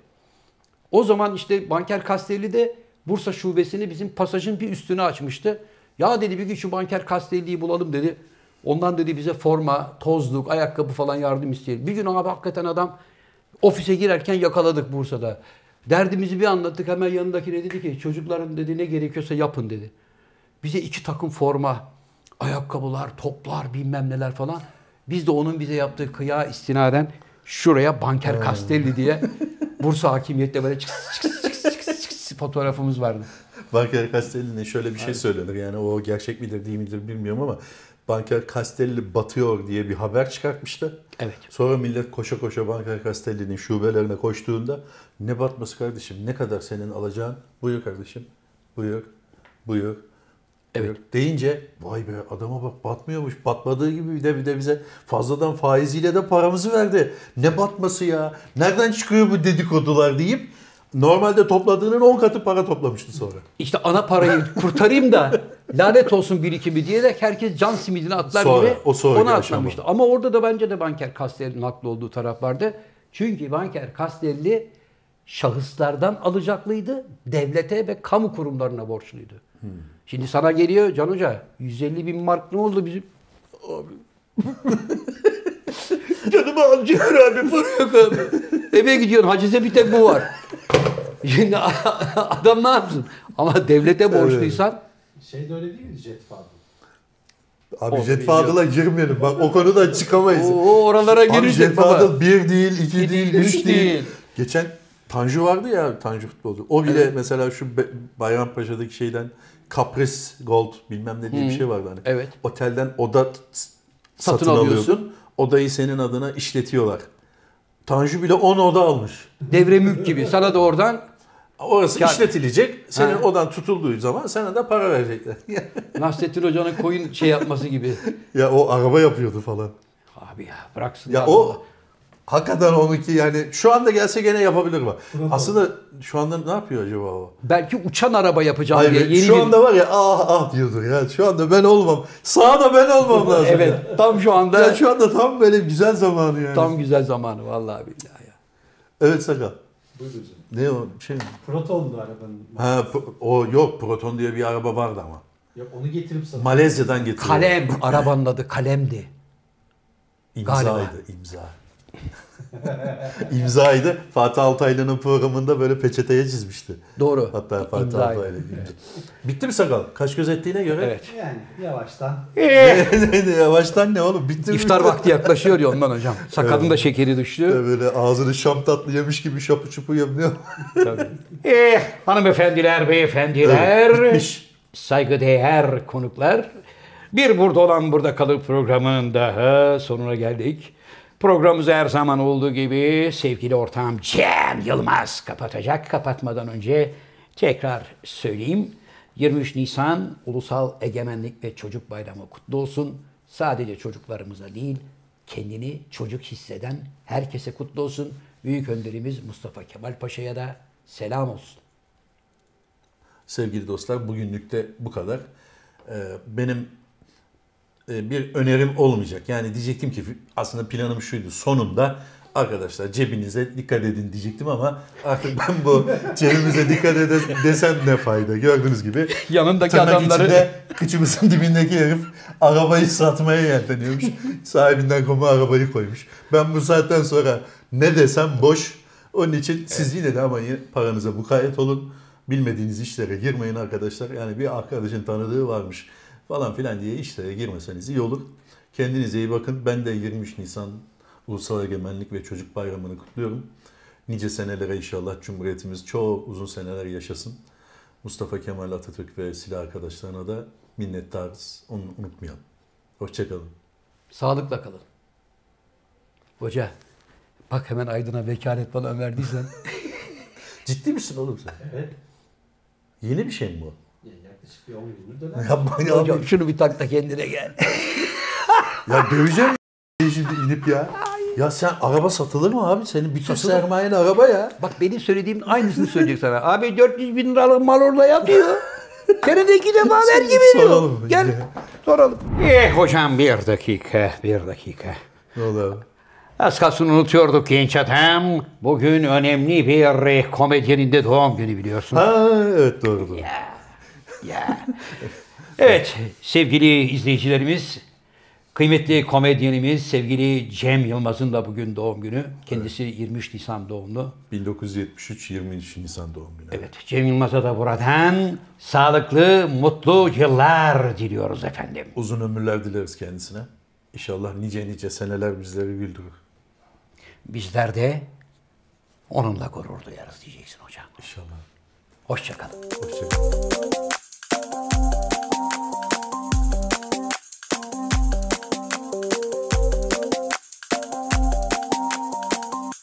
O zaman işte Banker Castelli de Bursa şubesini bizim pasajın bir üstüne açmıştı. Ya dedi bir gün şu Banker Castelli'yi bulalım dedi. Ondan dedi bize forma, tozluk, ayakkabı falan yardım isteyelim. Bir gün abi hakikaten adam ofise girerken yakaladık Bursa'da. Derdimizi bir anlattık hemen yanındakine dedi ki çocukların dedi ne gerekiyorsa yapın dedi. Bize iki takım forma, ayakkabılar, toplar bilmem neler falan. Biz de onun bize yaptığı kıya istinaden şuraya Banker Castelli diye Bursa hakimiyette böyle çıks çıks çıks çıks çıks fotoğrafımız vardı. Banker Castelli'ne şöyle bir şey söylenir. Yani o gerçek midir değil midir bilmiyorum ama Banker Castelli batıyor diye bir haber çıkartmıştı. Evet. Sonra millet koşa koşa Banker Castelli'nin şubelerine koştuğunda ne batması kardeşim, ne kadar senin alacağın, buyur kardeşim, buyur, buyur. Evet. buyur. Deyince vay be adama bak batmıyormuş, batmadığı gibi bir de, bir de bize fazladan faiziyle de paramızı verdi. Ne batması ya, nereden çıkıyor bu dedikodular deyip normalde topladığının on katı para toplamıştı sonra. İşte ana parayı kurtarayım da lanet olsun birikimi diyerek herkes can simidine atlar Sonra, gibi o sonraki ona aşama. atlamıştı. Ama orada da bence de Banker Castelli'nin haklı olduğu taraf vardı. Çünkü Banker Castelli şahıslardan alacaklıydı. Devlete ve kamu kurumlarına borçluydu. Hmm. Şimdi sana geliyor Can Hoca yüz elli bin mark ne oldu bizim? Abi. Canımı acıyor abi para yok abi. Eve gidiyorsun hacize bir tek bu var. Şimdi adam ne yapsın? Ama devlete borçluysan Şey de öyle değil mi Jet Fadıl? Abi O Jet Fadıl'a girmeyelim. Bak o konudan çıkamayız. o oralara Abi girecek Jet baba. Fadıl bir değil, iki İki değil, değil, üç üç değil. değil. Geçen Tanju vardı ya, Tanju futbolcu. O bile Evet. mesela şu Be- Bayrampaşa'daki şeyden Capris Gold bilmem ne diye Hı. bir şey vardı hani. Evet. Otelden oda t- Satın satın, alıyorsun. alıyordun. Odayı senin adına işletiyorlar. Tanju bile on oda almış. Devre mülk gibi. Sana da oradan Orası Ya- işletilecek. Senin Ha. odan tutulduğu zaman sana da para verecekler. Nasrettin Hoca'nın koyun şey yapması gibi. Ya o araba yapıyordu falan. Abi ya bıraksın. Ya o hakikaten onunki yani şu anda gelse gene yapabilir mi? Aslında şu anda ne yapıyor acaba o? Belki uçan araba yapacağım Hayır, diye yeni şu bir... anda var ya ah ah diyordur ya. Şu anda ben olmam. Sağda ben olmam lazım. Evet tam şu anda Ya şu anda tam böyle güzel zamanı yani. tam güzel zamanı vallahi billahi ya. Evet Sakal. Buyur hocam. Ne o şey mi? Proton'du arabanın. Ha pro- o yok Proton diye bir araba vardı ama. Yok onu getirip satın. Malezya'dan getiriyor. Kalem arabanın adı kalemdi. İmzaydı, Galiba. imza. İmzaydı. Fatih Altaylı'nın programında böyle peçeteye çizmişti. Doğru. Hatta Fatih İmzaydı. Altaylı. imza. Bitti mi sakal? Kaş göz ettiğine göre. Evet. Yani yavaştan. Eh, Yavaştan ne oğlum? Bitti mi? İftar vakti yaklaşıyor ya ondan hocam. Sakatın da şekeri düştü. Böyle ağzını şam tatlı yemiş gibi şapı çupu yapıyor. Tabii. Eh, hanımefendiler, beyefendiler, Evet, bitmiş. saygıdeğer konuklar. Bir Burada Olan Burada Kalır programının daha sonuna geldik. Programımızı her zaman olduğu gibi sevgili ortağım Cem Yılmaz kapatacak. Kapatmadan önce tekrar söyleyeyim. yirmi üç Nisan Ulusal Egemenlik ve Çocuk Bayramı kutlu olsun. Sadece çocuklarımıza değil, kendini çocuk hisseden herkese kutlu olsun. Büyük önderimiz Mustafa Kemal Paşa'ya da selam olsun. Sevgili dostlar, bugünlük de bu kadar. Ee, benim e, bir önerim olmayacak. Yani diyecektim ki aslında planım şuydu. Sonunda arkadaşlar cebinize dikkat edin diyecektim ama artık ben bu cebimize dikkat edin desem ne fayda. Gördüğünüz gibi Yanındaki tırnak adamları... içinde kıçımızın dibindeki herif arabayı satmaya yelteniyormuş. Sahibinden koma arabayı koymuş. Ben bu saatten sonra ne desem boş. Onun için siz yine de ama yine paranıza mukayyet olun. Bilmediğiniz işlere girmeyin arkadaşlar. Yani bir arkadaşın tanıdığı varmış falan filan diye işlere girmeseniz iyi olur. Kendinize iyi bakın. Ben de yirmi üç Nisan Ulusal Egemenlik ve Çocuk Bayramı'nı kutluyorum. Nice senelere inşallah Cumhuriyetimiz çok uzun seneler yaşasın. Mustafa Kemal Atatürk ve silah arkadaşlarına da minnettarız. Onu unutmayalım. Hoşçakalın. Sağlıkla kalın. Hoca, bak hemen Aydın'a vekalet bana verdiysen. Ciddi misin oğlum sen? Evet. Yeni bir şey mi bu? Yani yaklaşık bir on gündür dönem. Yapma ya. Hocam şunu bir tak da kendine gel. Ya döveceğim şimdi inip ya. Ya sen araba satılır mı abi? Senin bütün Satılır. sermayen araba ya. Bak benim söylediğimin aynısını söyleyecek sana. Abi dört yüz bin liralık mal orada yatıyor. Senede iki defa vergi veriyor. Soralım. Gel soralım. Eh hocam bir dakika, bir dakika. Ne oldu abi? Az kalsın unutuyorduk genç adam. Bugün önemli bir komedyenin de doğum günü biliyorsun. Ha evet doğru doğru. Ya, ya. Evet sevgili izleyicilerimiz, kıymetli komedyenimiz sevgili Cem Yılmaz'ın da bugün doğum günü. Kendisi yirmi üç Nisan doğumlu. bin dokuz yüz yetmiş üç yirmi üç Nisan doğum günü. Evet, Cem Yılmaz'a da buradan sağlıklı, mutlu yıllar diliyoruz efendim. Uzun ömürler dileriz kendisine. İnşallah nice nice seneler bizleri güldürür. Bizler de onunla gurur duyarız diyeceksin hocam. İnşallah. Hoşça kalın. Hoşçakalın.